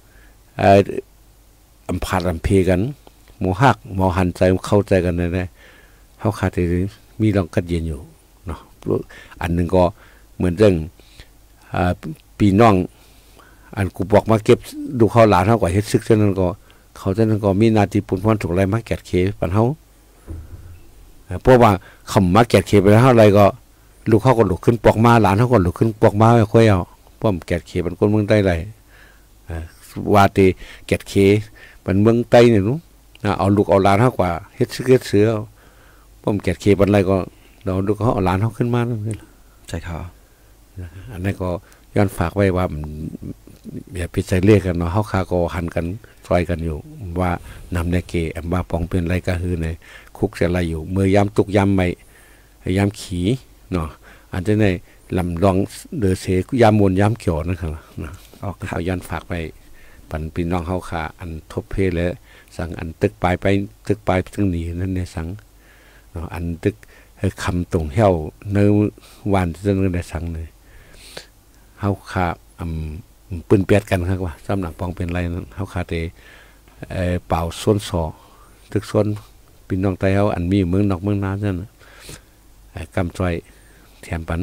อำพาดอำเพกันหมอฮักหมอหันใจเข้าใจกันได้เฮาขาดมีรองกัดเย็นอยู่เนาะอันนึงก็เหมือนเรื่องพี่น้องอันกูบอกมาเก็บดูเขาหลานเฮาก็เฮ็ดซึกจังนั้นก็เขาจังนั้นก็มีหน้าที่ปุ่นพรถูกไรมาแกดเคปันเฮาเพราะว่าคำมาแกดเคไปแล้วเฮาไรก็ลูกเขาก็ลุกขึ้นปอกมาหลานเฮาก็ลุกขึ้นปอกมาไว้ค่อยเอาป้อมแกดเคมันคนเมืองใต้ไรว่าติแกดเคมันเมืองใต้นี่นู้เอาลูกเอาหลานเฮากว่าเฮ็ดซึกเฮ็ดเสือป้อมแกดเคปันไรก็เราลูกเขาเอาหลานเฮาขึ้นมานั่นใช่ครับอันนั้นก็ย้อนฝากไว้ว่าอย่าไปใจเรียกกันเนาะเฮาคาก็หันกันซอยกันอยู่ว่านำในเกอำว่าปองเป็นไรก็คือในคุกจะไรอยู่เมื่อยามตุกยามใหม่ยามขี่เนาะอันจะได้ลำลองเดือเสยามมวนยามเกี่ยวนั่นค่ะนะเขาย้อนฝากไปปันพี่น้องเฮาคาอันทบเพแล้วสั่งอันตึกปลายไปตึกปลายตึงหนีนั่นในสังอันตึกคำตรงเหี้ยวเนื้อวันจะเนื้อได้สั่งเลยเฮาขาปืนเปียดกันครับว่าสำหรับปองเป็นไรเฮาขาเตเป่าส้นสอตึกส้นปีน้องไตเฮาอันมีเมืองนอกเมืองนานั่นกำจอยแถมปัน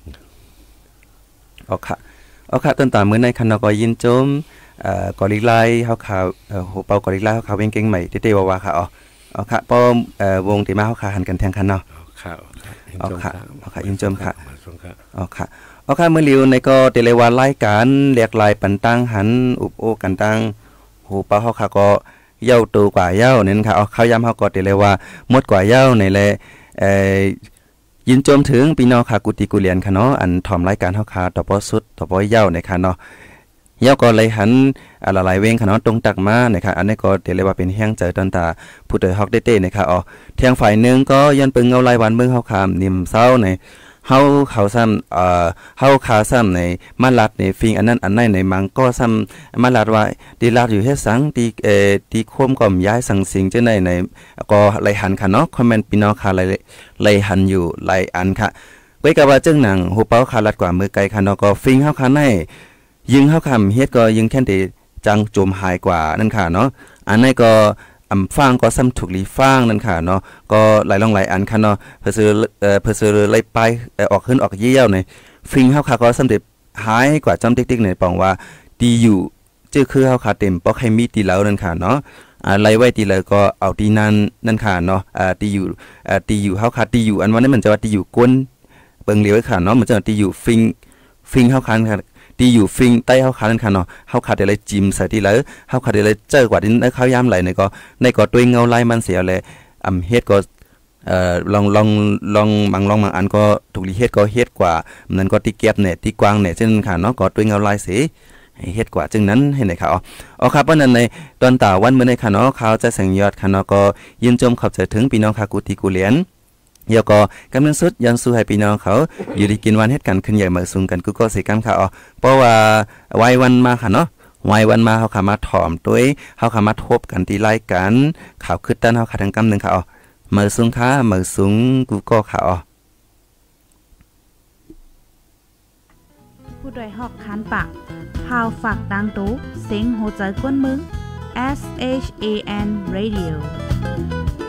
โอเคต้นตามื้อในคันนก็ยินจมกอลิไลเฮาข่าวโหเป่ากอลิไลเฮาข่าวเว้งเก่งใหม่เต้ๆว่าค่ะอ๋อค่ะป้อวงที่มาเฮาข่าวหันกันแทงคันเนาะค่ะยินจมค่ะอ๋อค่ะมื้อลิวในก็เตเลว่ารายการเรียกลายปันตั้งหันอุบโอกันตั้งโหเป่าเฮาข่าวก็เย้าโตกว่าเย้านั่นค่ะข้าวยำเฮาก็เตเลว่าหมดกว่าเย้าในแลยินจมถึงพี่น้องค่ะกุฏิกุเลียนค่ะเนาะอันถ่อมรายการเฮาค่ะต่อปอสุดต่อปอเย้าในค่ะเนาะเย้าก็เลยหันหลายเวงค่ะเนาะตรงตักมานะคะอันนี้ก็เรียกว่าเป็นแห้งใจตันตาผู้ใดฮอกได้เต้นะคะเที่ยงฝ่ายนึงก็ยันปึงเงารายวันเบิ่งเฮาค่ะนิ่มเศร้าในเฮาเขาซ้ำเฮาขาซ้ำในมาลัดในฟิงอันนั้นอันไหนในมังก็ซ้ำมาลัดว่าดีลาดอยู่เฮ็ดสังตีควมก่อมย้ายสังสิงจังได๋ในก็ไหลหันค่ะเนาะคอมเมนต์พี่น้องค่ะไหลหันอยู่ไหลอันค่ะไว้ก็ว่าจึงหนังหูเป้าขาลัดกว่ามือไกลค่ะเนาะก็ฟิงเฮาค่ะในยิงเฮาคำเฮ็ดก็ยิงแค่นที่จังโจมหายกว่านั่นค่ะเนาะอันนี้ก็ฟังก็ซ้ำถูกลีฟังนั่นค่ะเนาะก็หลายอันค่ะเนาะเพื่อซื้อไล่ไปออกขึ้นออกเยี่ยวในฟิงเฮาค่ะก็ซ้ำเด็ดหายกว่าจำติ๊กๆในปองว่าดีอยู่จื้อคือเฮาค่ะเต็มปอกให้มีตีแล้วนั่นค่ะเนาะไล่ไว้ตีเลยก็เอาตีนั่นค่ะเนาะตีอยู่เฮาค่ะตีอยู่อันว่านั้นมันจะว่าตีอยู่ก้นเบิ่งเหลียวค่ะเนาะมันจะตีอยู่ฟิงเฮาค่ะดีอยู่ฟิงใต้เฮาขานั่นค่ะเนาะเฮาขาได้เลยจิ้มใส่ที่แล้วเฮาขาได้เลยเจอกว่าที่เขายามไหลในก็ตัวเงาลายมันเสียเลยเฮ็ดก็ลองบางอันก็ถูกลีเฮ็ดก็เฮ็ดกว่านั้นก็ที่เก็บเนี่ยที่กว้างเนี่ยเช่นค่ะเนาะก็ตัวเงาลายสิเฮ็ดกว่าจึงนั้นให้ไหนค่ะครับเพราะนั้นในตอนตาวันมื้อในค่ะเนาะเขาจะแสงยอดค่ะเนาะก็ยินชมขอบใจถึงพี่น้องค่ะกุฏิกุเลียนเดี๋ยวก็กำลังสุดยันสู้ให้พี่น้องเขาอยู่ดีกินวันเฮ็ดกันขึ้นใหญ่มาสูงกันก็สิกันค่ะเพราะว่าวัยวันมาค่ะเนาะวัยวันมาเฮาขามาถ่อมตัวเฮาขามาทบกันที่รายการข่าวคึดตันเฮาขาทั้งกำนึงค่ะมาสูงค่ะมาสูงกูก็ค่ะผู้ใดฮอกคันปากพาวฝากดังตู้เสียงโหใจกวนมึง SHAN Radio